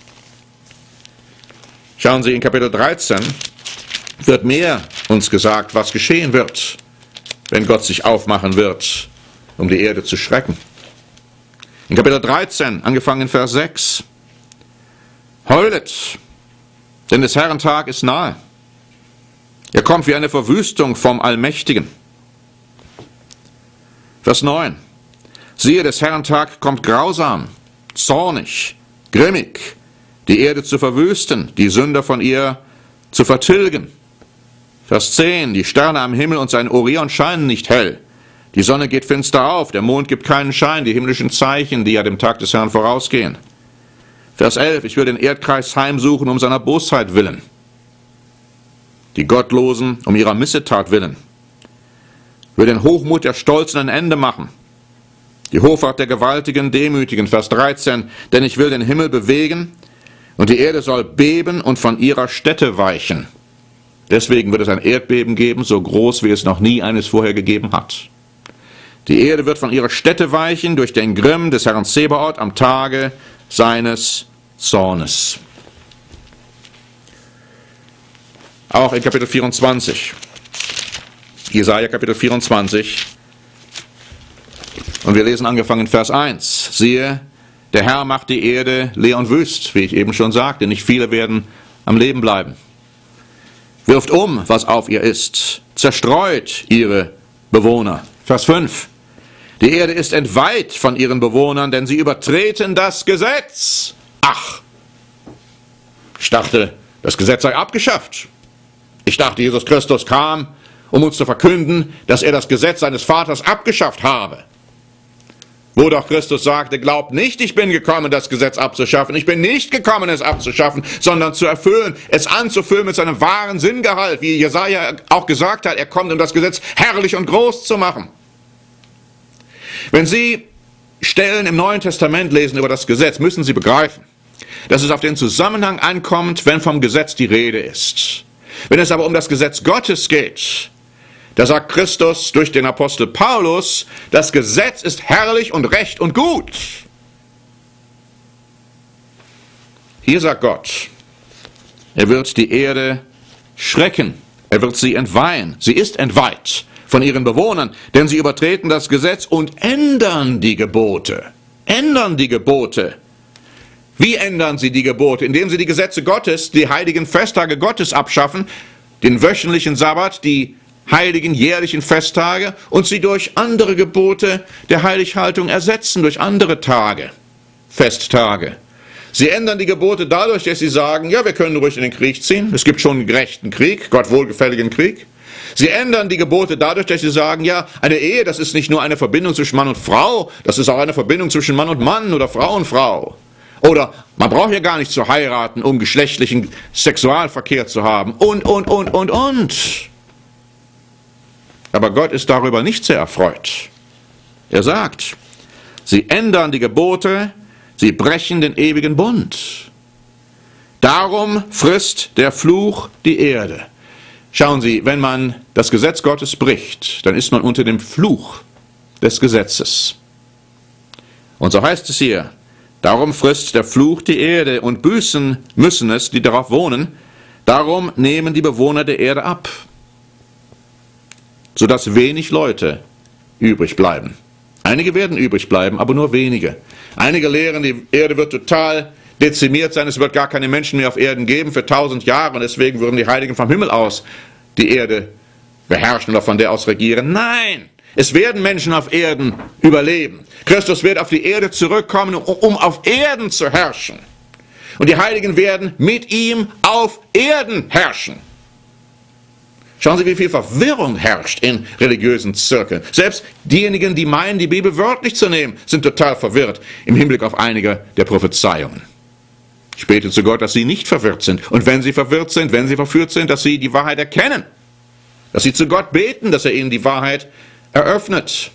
Schauen Sie, in Kapitel dreizehn wird mehr uns gesagt, was geschehen wird, wenn Gott sich aufmachen wird, um die Erde zu schrecken. In Kapitel dreizehn, angefangen in Vers sechs. Heulet, denn des Herrn Tag ist nahe. Er kommt wie eine Verwüstung vom Allmächtigen. Vers neun. Siehe, des Herrn Tag kommt grausam, zornig, grimmig, die Erde zu verwüsten, die Sünder von ihr zu vertilgen. Vers zehn. Die Sterne am Himmel und sein Orion scheinen nicht hell. Die Sonne geht finster auf, der Mond gibt keinen Schein, die himmlischen Zeichen, die ja dem Tag des Herrn vorausgehen. Vers elf, ich will den Erdkreis heimsuchen um seiner Bosheit willen, die Gottlosen um ihrer Missetat willen, will den Hochmut der Stolzen ein Ende machen, die Hoffart der Gewaltigen demütigen. Vers dreizehn, denn ich will den Himmel bewegen und die Erde soll beben und von ihrer Stätte weichen. Deswegen wird es ein Erdbeben geben, so groß wie es noch nie eines vorher gegeben hat. Die Erde wird von ihrer Stätte weichen durch den Grimm des Herrn Zebaoth am Tage seines Zornes. Auch in Kapitel vierundzwanzig, Jesaja Kapitel vierundzwanzig, und wir lesen angefangen in Vers eins. Siehe, der Herr macht die Erde leer und wüst, wie ich eben schon sagte, nicht viele werden am Leben bleiben. Wirft um, was auf ihr ist, zerstreut ihre Bewohner. Vers fünf. Die Erde ist entweiht von ihren Bewohnern, denn sie übertreten das Gesetz. Ach, ich dachte, das Gesetz sei abgeschafft. Ich dachte, Jesus Christus kam, um uns zu verkünden, dass er das Gesetz seines Vaters abgeschafft habe. Wo doch Christus sagte, glaubt nicht, ich bin gekommen, das Gesetz abzuschaffen. Ich bin nicht gekommen, es abzuschaffen, sondern zu erfüllen, es anzufüllen mit seinem wahren Sinngehalt, wie Jesaja auch gesagt hat, er kommt, um das Gesetz herrlich und groß zu machen. Wenn Sie Stellen im Neuen Testament lesen über das Gesetz, müssen Sie begreifen, dass es auf den Zusammenhang ankommt, wenn vom Gesetz die Rede ist. Wenn es aber um das Gesetz Gottes geht, da sagt Christus durch den Apostel Paulus, das Gesetz ist herrlich und recht und gut. Hier sagt Gott, er wird die Erde schrecken, er wird sie entweihen. Sie ist entweiht von ihren Bewohnern, denn sie übertreten das Gesetz und ändern die Gebote. Ändern die Gebote. Wie ändern sie die Gebote? Indem sie die Gesetze Gottes, die heiligen Festtage Gottes abschaffen, den wöchentlichen Sabbat, die heiligen jährlichen Festtage, und sie durch andere Gebote der Heilighaltung ersetzen, durch andere Tage, Festtage. Sie ändern die Gebote dadurch, dass sie sagen, ja, wir können ruhig in den Krieg ziehen, es gibt schon einen gerechten Krieg, Gott wohlgefälligen Krieg. Sie ändern die Gebote dadurch, dass sie sagen, ja, eine Ehe, das ist nicht nur eine Verbindung zwischen Mann und Frau, das ist auch eine Verbindung zwischen Mann und Mann oder Frau und Frau. Oder man braucht ja gar nicht zu heiraten, um geschlechtlichen Sexualverkehr zu haben und, und, und, und, und. Aber Gott ist darüber nicht sehr erfreut. Er sagt, sie ändern die Gebote, sie brechen den ewigen Bund. Darum frisst der Fluch die Erde. Schauen Sie, wenn man das Gesetz Gottes bricht, dann ist man unter dem Fluch des Gesetzes. Und so heißt es hier, darum frisst der Fluch die Erde und büßen müssen es, die darauf wohnen. Darum nehmen die Bewohner der Erde ab, sodass wenig Leute übrig bleiben. Einige werden übrig bleiben, aber nur wenige. Einige lehren, die Erde wird total dezimiert sein, es wird gar keine Menschen mehr auf Erden geben für tausend Jahre und deswegen würden die Heiligen vom Himmel aus die Erde beherrschen oder von der aus regieren. Nein, es werden Menschen auf Erden überleben. Christus wird auf die Erde zurückkommen, um auf Erden zu herrschen. Und die Heiligen werden mit ihm auf Erden herrschen. Schauen Sie, wie viel Verwirrung herrscht in religiösen Zirkeln. Selbst diejenigen, die meinen, die Bibel wörtlich zu nehmen, sind total verwirrt im Hinblick auf einige der Prophezeiungen. Ich bete zu Gott, dass sie nicht verwirrt sind. Und wenn sie verwirrt sind, wenn sie verführt sind, dass sie die Wahrheit erkennen. Dass sie zu Gott beten, dass er ihnen die Wahrheit eröffnet.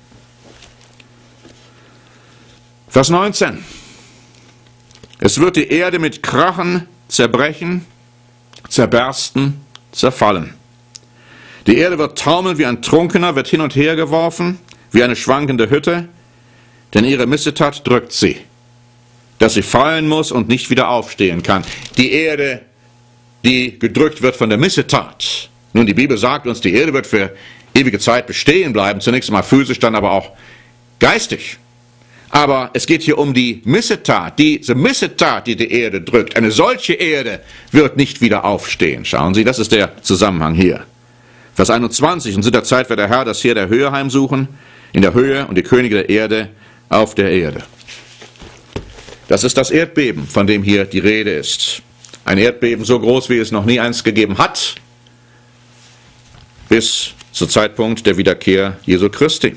Vers neunzehn. Es wird die Erde mit Krachen zerbrechen, zerbersten, zerfallen. Die Erde wird taumeln wie ein Trunkener, wird hin und her geworfen, wie eine schwankende Hütte, denn ihre Missetat drückt sie, dass sie fallen muss und nicht wieder aufstehen kann. Die Erde, die gedrückt wird von der Missetat. Nun, die Bibel sagt uns, die Erde wird für ewige Zeit bestehen bleiben, zunächst einmal physisch, dann aber auch geistig. Aber es geht hier um die Missetat, diese Missetat, die die Erde drückt. Eine solche Erde wird nicht wieder aufstehen. Schauen Sie, das ist der Zusammenhang hier. Vers einundzwanzig, und zu der Zeit wird der Herr das Heer der Höhe heimsuchen, in der Höhe, und die Könige der Erde auf der Erde. Das ist das Erdbeben, von dem hier die Rede ist. Ein Erdbeben so groß, wie es noch nie eins gegeben hat, bis zum Zeitpunkt der Wiederkehr Jesu Christi.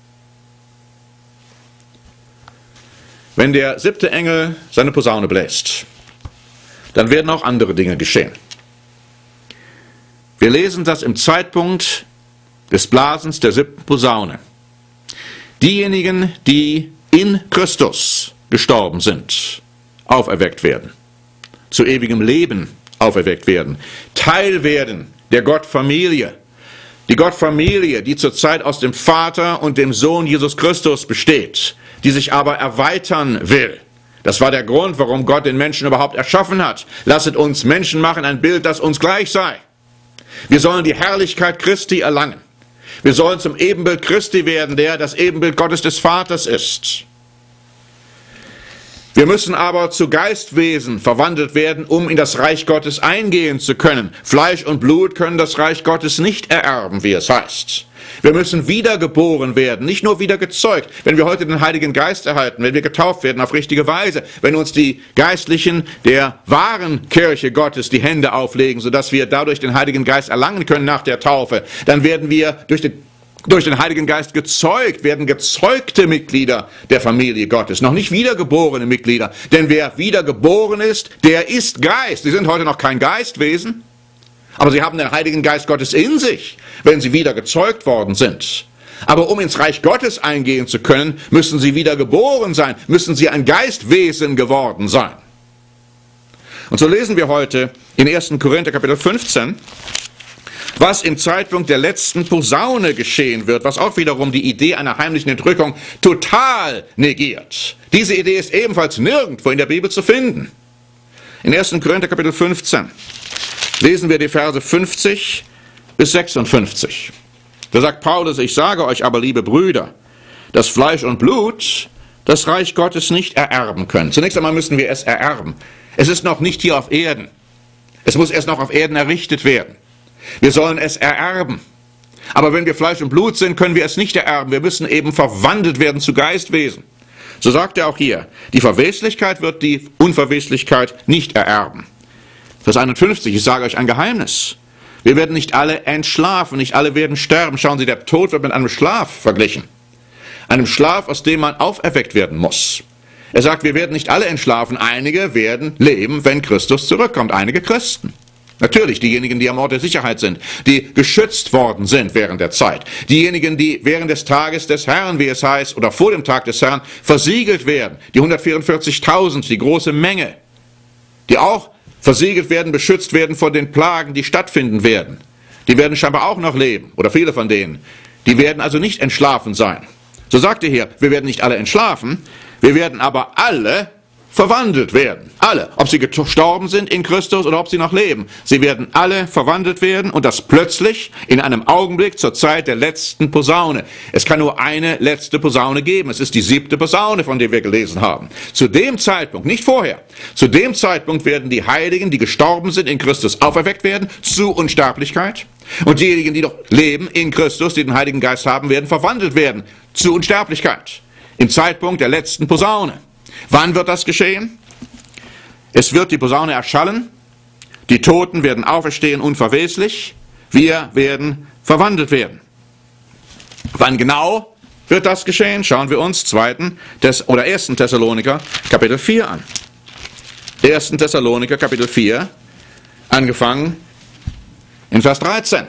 Wenn der siebte Engel seine Posaune bläst, dann werden auch andere Dinge geschehen. Wir lesen, dass im Zeitpunkt des Blasens der siebten Posaune diejenigen, die in Christus gestorben sind, auferweckt werden, zu ewigem Leben auferweckt werden, Teil werden der Gottfamilie. Die Gottfamilie, die zurzeit aus dem Vater und dem Sohn Jesus Christus besteht, die sich aber erweitern will. Das war der Grund, warum Gott den Menschen überhaupt erschaffen hat. Lasset uns Menschen machen, ein Bild, das uns gleich sei. Wir sollen die Herrlichkeit Christi erlangen. Wir sollen zum Ebenbild Christi werden, der das Ebenbild Gottes des Vaters ist. Wir müssen aber zu Geistwesen verwandelt werden, um in das Reich Gottes eingehen zu können. Fleisch und Blut können das Reich Gottes nicht ererben, wie es heißt. Wir müssen wiedergeboren werden, nicht nur wieder gezeugt. Wenn wir heute den Heiligen Geist erhalten, wenn wir getauft werden auf richtige Weise, wenn uns die Geistlichen der wahren Kirche Gottes die Hände auflegen, sodass wir dadurch den Heiligen Geist erlangen können nach der Taufe, dann werden wir durch den durch den Heiligen Geist gezeugt, werden gezeugte Mitglieder der Familie Gottes, noch nicht wiedergeborene Mitglieder. Denn wer wiedergeboren ist, der ist Geist. Sie sind heute noch kein Geistwesen, aber sie haben den Heiligen Geist Gottes in sich, wenn sie wieder gezeugt worden sind. Aber um ins Reich Gottes eingehen zu können, müssen sie wiedergeboren sein, müssen sie ein Geistwesen geworden sein. Und so lesen wir heute in ersten Korinther Kapitel fünfzehn, was im Zeitpunkt der letzten Posaune geschehen wird, was auch wiederum die Idee einer heimlichen Entrückung total negiert. Diese Idee ist ebenfalls nirgendwo in der Bibel zu finden. In ersten Korinther Kapitel fünfzehn lesen wir die Verse fünfzig bis sechsundfünfzig. Da sagt Paulus: Ich sage euch aber, liebe Brüder, dass Fleisch und Blut das Reich Gottes nicht ererben können. Zunächst einmal müssen wir es ererben. Es ist noch nicht hier auf Erden. Es muss erst noch auf Erden errichtet werden. Wir sollen es ererben. Aber wenn wir Fleisch und Blut sind, können wir es nicht ererben. Wir müssen eben verwandelt werden zu Geistwesen. So sagt er auch hier: Die Verweslichkeit wird die Unverweslichkeit nicht ererben. Vers einundfünfzig, ich sage euch ein Geheimnis. Wir werden nicht alle entschlafen, nicht alle werden sterben. Schauen Sie, der Tod wird mit einem Schlaf verglichen. Einem Schlaf, aus dem man auferweckt werden muss. Er sagt, wir werden nicht alle entschlafen. Einige werden leben, wenn Christus zurückkommt. Einige Christen. Natürlich diejenigen, die am Ort der Sicherheit sind, die geschützt worden sind während der Zeit. Diejenigen, die während des Tages des Herrn, wie es heißt, oder vor dem Tag des Herrn, versiegelt werden. Die hundertvierundvierzigtausend, die große Menge, die auch versiegelt werden, beschützt werden vor den Plagen, die stattfinden werden. Die werden scheinbar auch noch leben, oder viele von denen. Die werden also nicht entschlafen sein. So sagt er hier, wir werden nicht alle entschlafen, wir werden aber alle verwandelt werden. Alle. Ob sie gestorben sind in Christus oder ob sie noch leben. Sie werden alle verwandelt werden und das plötzlich in einem Augenblick zur Zeit der letzten Posaune. Es kann nur eine letzte Posaune geben. Es ist die siebte Posaune, von der wir gelesen haben. Zu dem Zeitpunkt, nicht vorher, zu dem Zeitpunkt werden die Heiligen, die gestorben sind in Christus, auferweckt werden zu Unsterblichkeit. Und diejenigen, die noch leben in Christus, die den Heiligen Geist haben, werden verwandelt werden zu Unsterblichkeit. Im Zeitpunkt der letzten Posaune. Wann wird das geschehen? Es wird die Posaune erschallen, die Toten werden auferstehen unverweslich, wir werden verwandelt werden. Wann genau wird das geschehen? Schauen wir uns zweiten oder ersten Thessaloniker Kapitel vier an. ersten Thessaloniker Kapitel vier, angefangen in Vers dreizehn.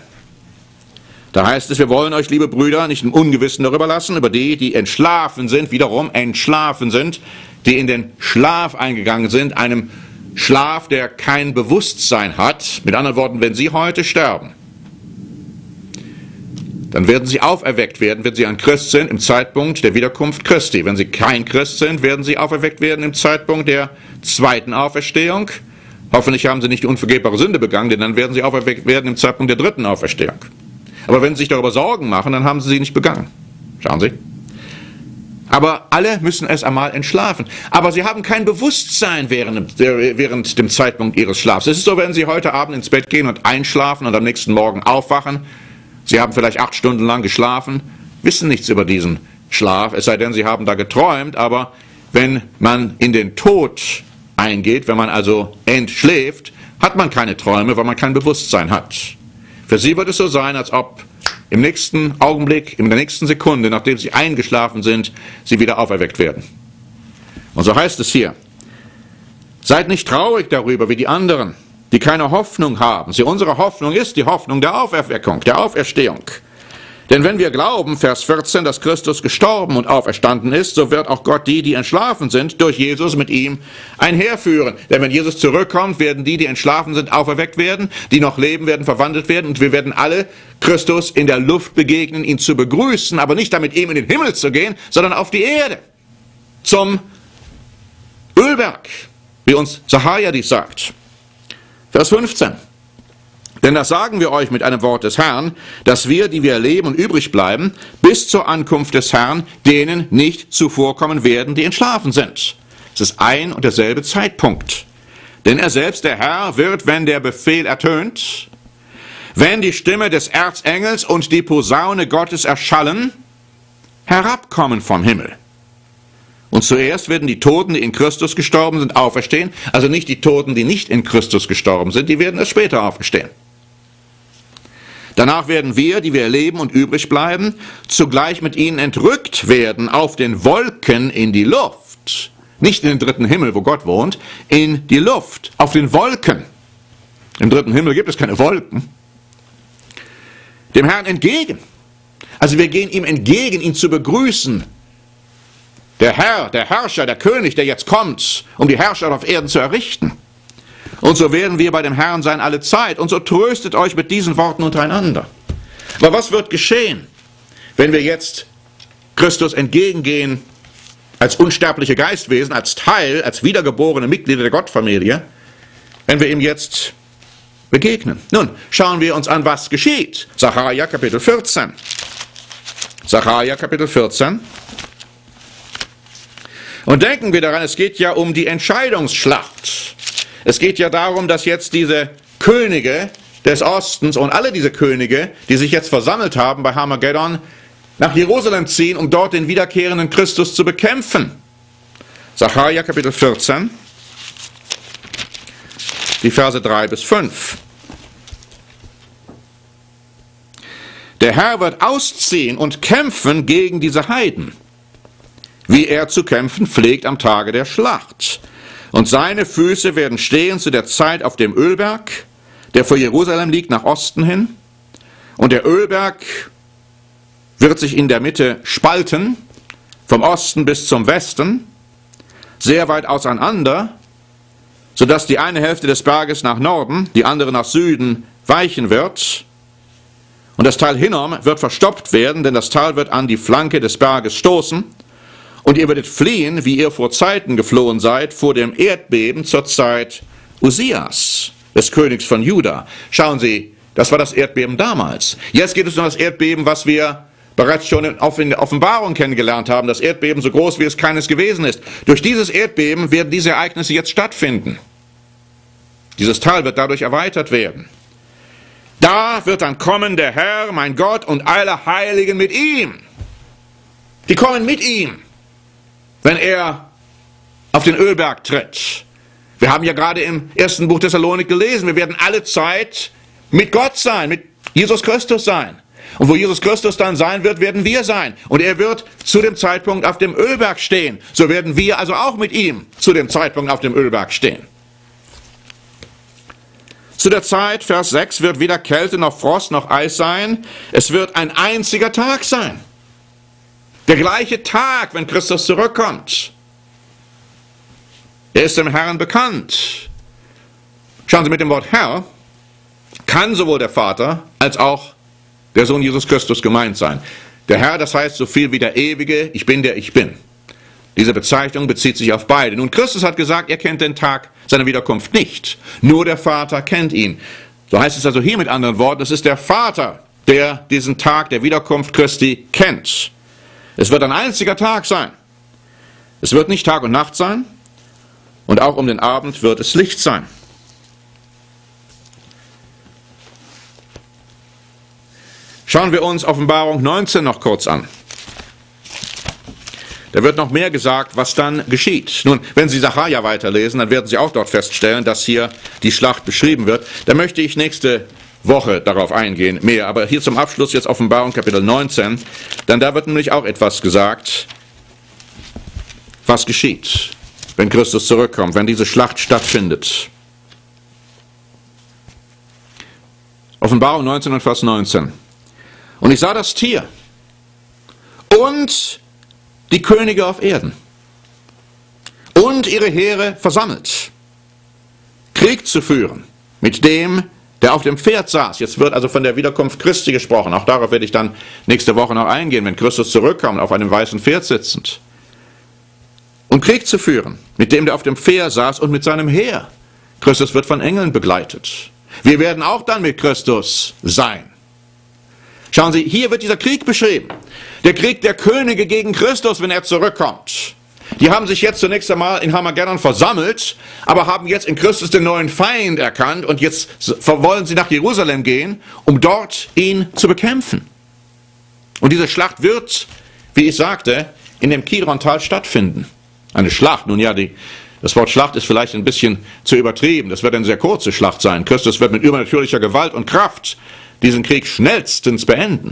Da heißt es, wir wollen euch, liebe Brüder, nicht im Ungewissen darüber lassen, über die, die entschlafen sind, wiederum entschlafen sind, die in den Schlaf eingegangen sind, einem Schlaf, der kein Bewusstsein hat. Mit anderen Worten, wenn sie heute sterben, dann werden sie auferweckt werden, wenn sie ein Christ sind, im Zeitpunkt der Wiederkunft Christi. Wenn sie kein Christ sind, werden sie auferweckt werden im Zeitpunkt der zweiten Auferstehung. Hoffentlich haben sie nicht die unvergebbare Sünde begangen, denn dann werden sie auferweckt werden im Zeitpunkt der dritten Auferstehung. Aber wenn sie sich darüber Sorgen machen, dann haben sie sie nicht begangen. Schauen Sie. Aber alle müssen erst einmal entschlafen. Aber sie haben kein Bewusstsein während, während dem Zeitpunkt ihres Schlafs. Es ist so, wenn Sie heute Abend ins Bett gehen und einschlafen und am nächsten Morgen aufwachen. Sie haben vielleicht acht Stunden lang geschlafen, wissen nichts über diesen Schlaf, es sei denn, Sie haben da geträumt. Aber wenn man in den Tod eingeht, wenn man also entschläft, hat man keine Träume, weil man kein Bewusstsein hat. Für sie wird es so sein, als ob im nächsten Augenblick, in der nächsten Sekunde, nachdem sie eingeschlafen sind, sie wieder auferweckt werden. Und so heißt es hier: Seid nicht traurig darüber wie die anderen, die keine Hoffnung haben. Sie, unsere Hoffnung ist die Hoffnung der Auferweckung, der Auferstehung. Denn wenn wir glauben, Vers vierzehn, dass Christus gestorben und auferstanden ist, so wird auch Gott die, die entschlafen sind, durch Jesus mit ihm einherführen. Denn wenn Jesus zurückkommt, werden die, die entschlafen sind, auferweckt werden, die noch leben, werden verwandelt werden, und wir werden alle Christus in der Luft begegnen, ihn zu begrüßen, aber nicht damit ihm in den Himmel zu gehen, sondern auf die Erde, zum Ölberg, wie uns Sacharja dies sagt. Vers fünfzehn. Denn das sagen wir euch mit einem Wort des Herrn, dass wir, die wir leben und übrig bleiben, bis zur Ankunft des Herrn, denen nicht zuvorkommen werden, die entschlafen sind. Es ist ein und derselbe Zeitpunkt. Denn er selbst, der Herr, wird, wenn der Befehl ertönt, wenn die Stimme des Erzengels und die Posaune Gottes erschallen, herabkommen vom Himmel. Und zuerst werden die Toten, die in Christus gestorben sind, auferstehen. Also nicht die Toten, die nicht in Christus gestorben sind, die werden erst später auferstehen. Danach werden wir, die wir leben und übrig bleiben, zugleich mit ihnen entrückt werden auf den Wolken in die Luft. Nicht in den dritten Himmel, wo Gott wohnt, in die Luft, auf den Wolken. Im dritten Himmel gibt es keine Wolken. Dem Herrn entgegen. Also wir gehen ihm entgegen, ihn zu begrüßen. Der Herr, der Herrscher, der König, der jetzt kommt, um die Herrschaft auf Erden zu errichten. Und so werden wir bei dem Herrn sein alle Zeit. Und so tröstet euch mit diesen Worten untereinander. Aber was wird geschehen, wenn wir jetzt Christus entgegengehen als unsterbliche Geistwesen, als Teil, als wiedergeborene Mitglieder der Gottfamilie, wenn wir ihm jetzt begegnen? Nun, schauen wir uns an, was geschieht. Sacharja Kapitel vierzehn. Sacharja Kapitel vierzehn. Und denken wir daran, es geht ja um die Entscheidungsschlacht. Es geht ja darum, dass jetzt diese Könige des Ostens und alle diese Könige, die sich jetzt versammelt haben bei Armageddon, nach Jerusalem ziehen, um dort den wiederkehrenden Christus zu bekämpfen. Sacharja Kapitel vierzehn, die Verse drei bis fünf. Der Herr wird ausziehen und kämpfen gegen diese Heiden, wie er zu kämpfen pflegt am Tage der Schlacht. Und seine Füße werden stehen zu der Zeit auf dem Ölberg, der vor Jerusalem liegt, nach Osten hin. Und der Ölberg wird sich in der Mitte spalten, vom Osten bis zum Westen, sehr weit auseinander, sodass die eine Hälfte des Berges nach Norden, die andere nach Süden weichen wird. Und das Tal Hinnom wird verstopft werden, denn das Tal wird an die Flanke des Berges stoßen. Und ihr werdet fliehen, wie ihr vor Zeiten geflohen seid, vor dem Erdbeben zur Zeit Usias, des Königs von Juda. Schauen Sie, das war das Erdbeben damals. Jetzt geht es um das Erdbeben, was wir bereits schon in der Offenbarung kennengelernt haben. Das Erdbeben so groß, wie es keines gewesen ist. Durch dieses Erdbeben werden diese Ereignisse jetzt stattfinden. Dieses Tal wird dadurch erweitert werden. Da wird dann kommen der Herr, mein Gott, und alle Heiligen mit ihm. Die kommen mit ihm, wenn er auf den Ölberg tritt. Wir haben ja gerade im ersten Buch Thessalonik gelesen, wir werden alle Zeit mit Gott sein, mit Jesus Christus sein. Und wo Jesus Christus dann sein wird, werden wir sein. Und er wird zu dem Zeitpunkt auf dem Ölberg stehen. So werden wir also auch mit ihm zu dem Zeitpunkt auf dem Ölberg stehen. Zu der Zeit, Vers sechs, wird weder Kälte noch Frost noch Eis sein. Es wird ein einziger Tag sein. Der gleiche Tag, wenn Christus zurückkommt. Er ist dem Herrn bekannt. Schauen Sie, mit dem Wort Herr kann sowohl der Vater als auch der Sohn Jesus Christus gemeint sein. Der Herr, das heißt so viel wie der Ewige, ich bin der ich bin. Diese Bezeichnung bezieht sich auf beide. Nun, Christus hat gesagt, er kennt den Tag seiner Wiederkunft nicht. Nur der Vater kennt ihn. So heißt es also hier mit anderen Worten, es ist der Vater, der diesen Tag der Wiederkunft Christi kennt. Es wird ein einziger Tag sein. Es wird nicht Tag und Nacht sein. Und auch um den Abend wird es Licht sein. Schauen wir uns Offenbarung neunzehn noch kurz an. Da wird noch mehr gesagt, was dann geschieht. Nun, wenn Sie Sacharja weiterlesen, dann werden Sie auch dort feststellen, dass hier die Schlacht beschrieben wird. Da möchte ich nächste Woche darauf eingehen, mehr. Aber hier zum Abschluss jetzt Offenbarung Kapitel neunzehn, denn da wird nämlich auch etwas gesagt, was geschieht, wenn Christus zurückkommt, wenn diese Schlacht stattfindet. Offenbarung neunzehn und Vers neunzehn. Und ich sah das Tier und die Könige auf Erden und ihre Heere versammelt, Krieg zu führen mit dem, der auf dem Pferd saß. Jetzt wird also von der Wiederkunft Christi gesprochen. Auch darauf werde ich dann nächste Woche noch eingehen, wenn Christus zurückkommt, auf einem weißen Pferd sitzend. Um Krieg zu führen mit dem, der auf dem Pferd saß und mit seinem Heer. Christus wird von Engeln begleitet. Wir werden auch dann mit Christus sein. Schauen Sie, hier wird dieser Krieg beschrieben. Der Krieg der Könige gegen Christus, wenn er zurückkommt. Die haben sich jetzt zunächst einmal in Armageddon versammelt, aber haben jetzt in Christus den neuen Feind erkannt und jetzt wollen sie nach Jerusalem gehen, um dort ihn zu bekämpfen. Und diese Schlacht wird, wie ich sagte, in dem Kidron-Tal stattfinden. Eine Schlacht, nun ja, die, das Wort Schlacht ist vielleicht ein bisschen zu übertrieben. Das wird eine sehr kurze Schlacht sein. Christus wird mit übernatürlicher Gewalt und Kraft diesen Krieg schnellstens beenden.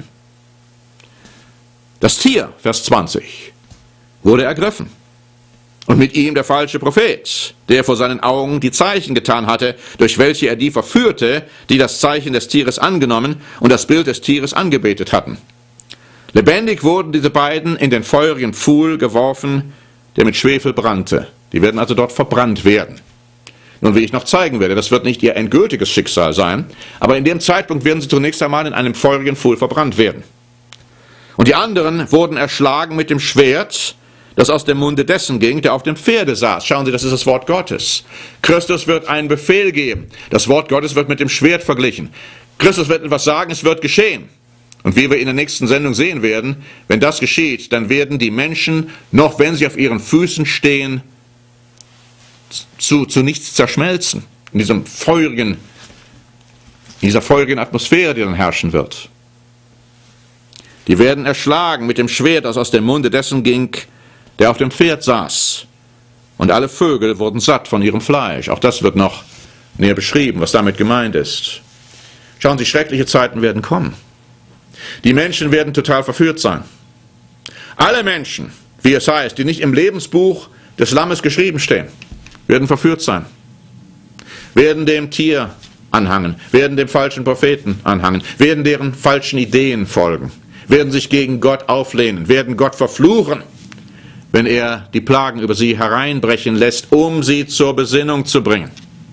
Das Tier, Vers zwanzig, wurde ergriffen. Und mit ihm der falsche Prophet, der vor seinen Augen die Zeichen getan hatte, durch welche er die verführte, die das Zeichen des Tieres angenommen und das Bild des Tieres angebetet hatten. Lebendig wurden diese beiden in den feurigen Pfuhl geworfen, der mit Schwefel brannte. Die werden also dort verbrannt werden. Nun, wie ich noch zeigen werde, das wird nicht ihr endgültiges Schicksal sein, aber in dem Zeitpunkt werden sie zunächst einmal in einem feurigen Pfuhl verbrannt werden. Und die anderen wurden erschlagen mit dem Schwert, das aus dem Munde dessen ging, der auf dem Pferde saß. Schauen Sie, das ist das Wort Gottes. Christus wird einen Befehl geben. Das Wort Gottes wird mit dem Schwert verglichen. Christus wird etwas sagen, es wird geschehen. Und wie wir in der nächsten Sendung sehen werden, wenn das geschieht, dann werden die Menschen, noch wenn sie auf ihren Füßen stehen, zu, zu nichts zerschmelzen. In diesem feurigen, in dieser feurigen Atmosphäre, die dann herrschen wird. Die werden erschlagen mit dem Schwert, das aus dem Munde dessen ging, der auf dem Pferd saß. Und alle Vögel wurden satt von ihrem Fleisch. Auch das wird noch näher beschrieben, was damit gemeint ist. Schauen Sie, schreckliche Zeiten werden kommen. Die Menschen werden total verführt sein. Alle Menschen, wie es heißt, die nicht im Lebensbuch des Lammes geschrieben stehen, werden verführt sein. Werden dem Tier anhangen, werden dem falschen Propheten anhangen, werden deren falschen Ideen folgen, werden sich gegen Gott auflehnen, werden Gott verfluchen, wenn er die Plagen über sie hereinbrechen lässt, um sie zur Besinnung zu bringen.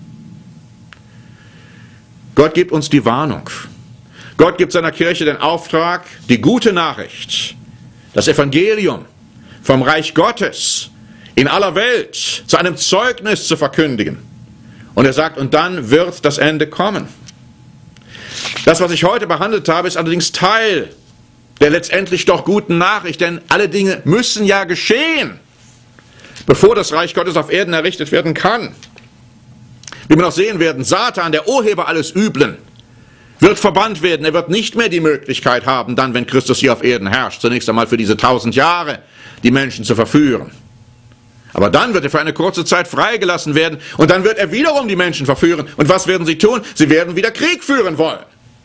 Gott gibt uns die Warnung. Gott gibt seiner Kirche den Auftrag, die gute Nachricht, das Evangelium vom Reich Gottes in aller Welt zu einem Zeugnis zu verkündigen. Und er sagt, und dann wird das Ende kommen. Das, was ich heute behandelt habe, ist allerdings Teil der letztendlich doch guten Nachricht, denn alle Dinge müssen ja geschehen, bevor das Reich Gottes auf Erden errichtet werden kann. Wie wir noch sehen werden, Satan, der Urheber alles Üblen, wird verbannt werden. Er wird nicht mehr die Möglichkeit haben, dann, wenn Christus hier auf Erden herrscht, zunächst einmal für diese tausend Jahre, die Menschen zu verführen. Aber dann wird er für eine kurze Zeit freigelassen werden und dann wird er wiederum die Menschen verführen. Und was werden sie tun? Sie werden wieder Krieg führen wollen.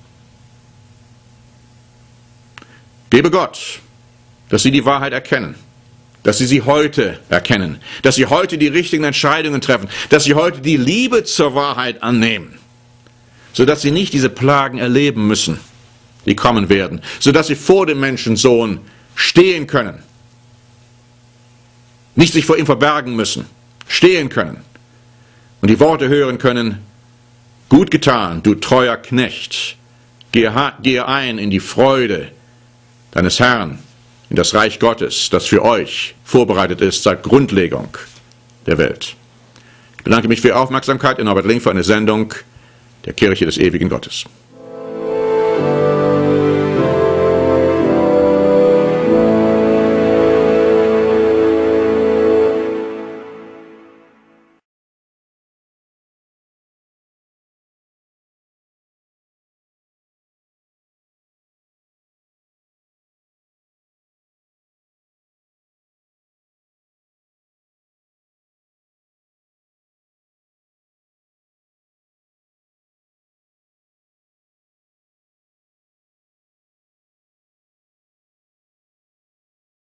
Gebe Gott, dass sie die Wahrheit erkennen, dass sie sie heute erkennen, dass sie heute die richtigen Entscheidungen treffen, dass sie heute die Liebe zur Wahrheit annehmen, sodass sie nicht diese Plagen erleben müssen, die kommen werden, sodass sie vor dem Menschensohn stehen können, nicht sich vor ihm verbergen müssen, stehen können und die Worte hören können, gut getan, du treuer Knecht, gehe, gehe ein in die Freude deines Herrn, in das Reich Gottes, das für euch vorbereitet ist seit Grundlegung der Welt. Ich bedanke mich für Ihre Aufmerksamkeit in Norbert Link für eine Sendung der Kirche des ewigen Gottes.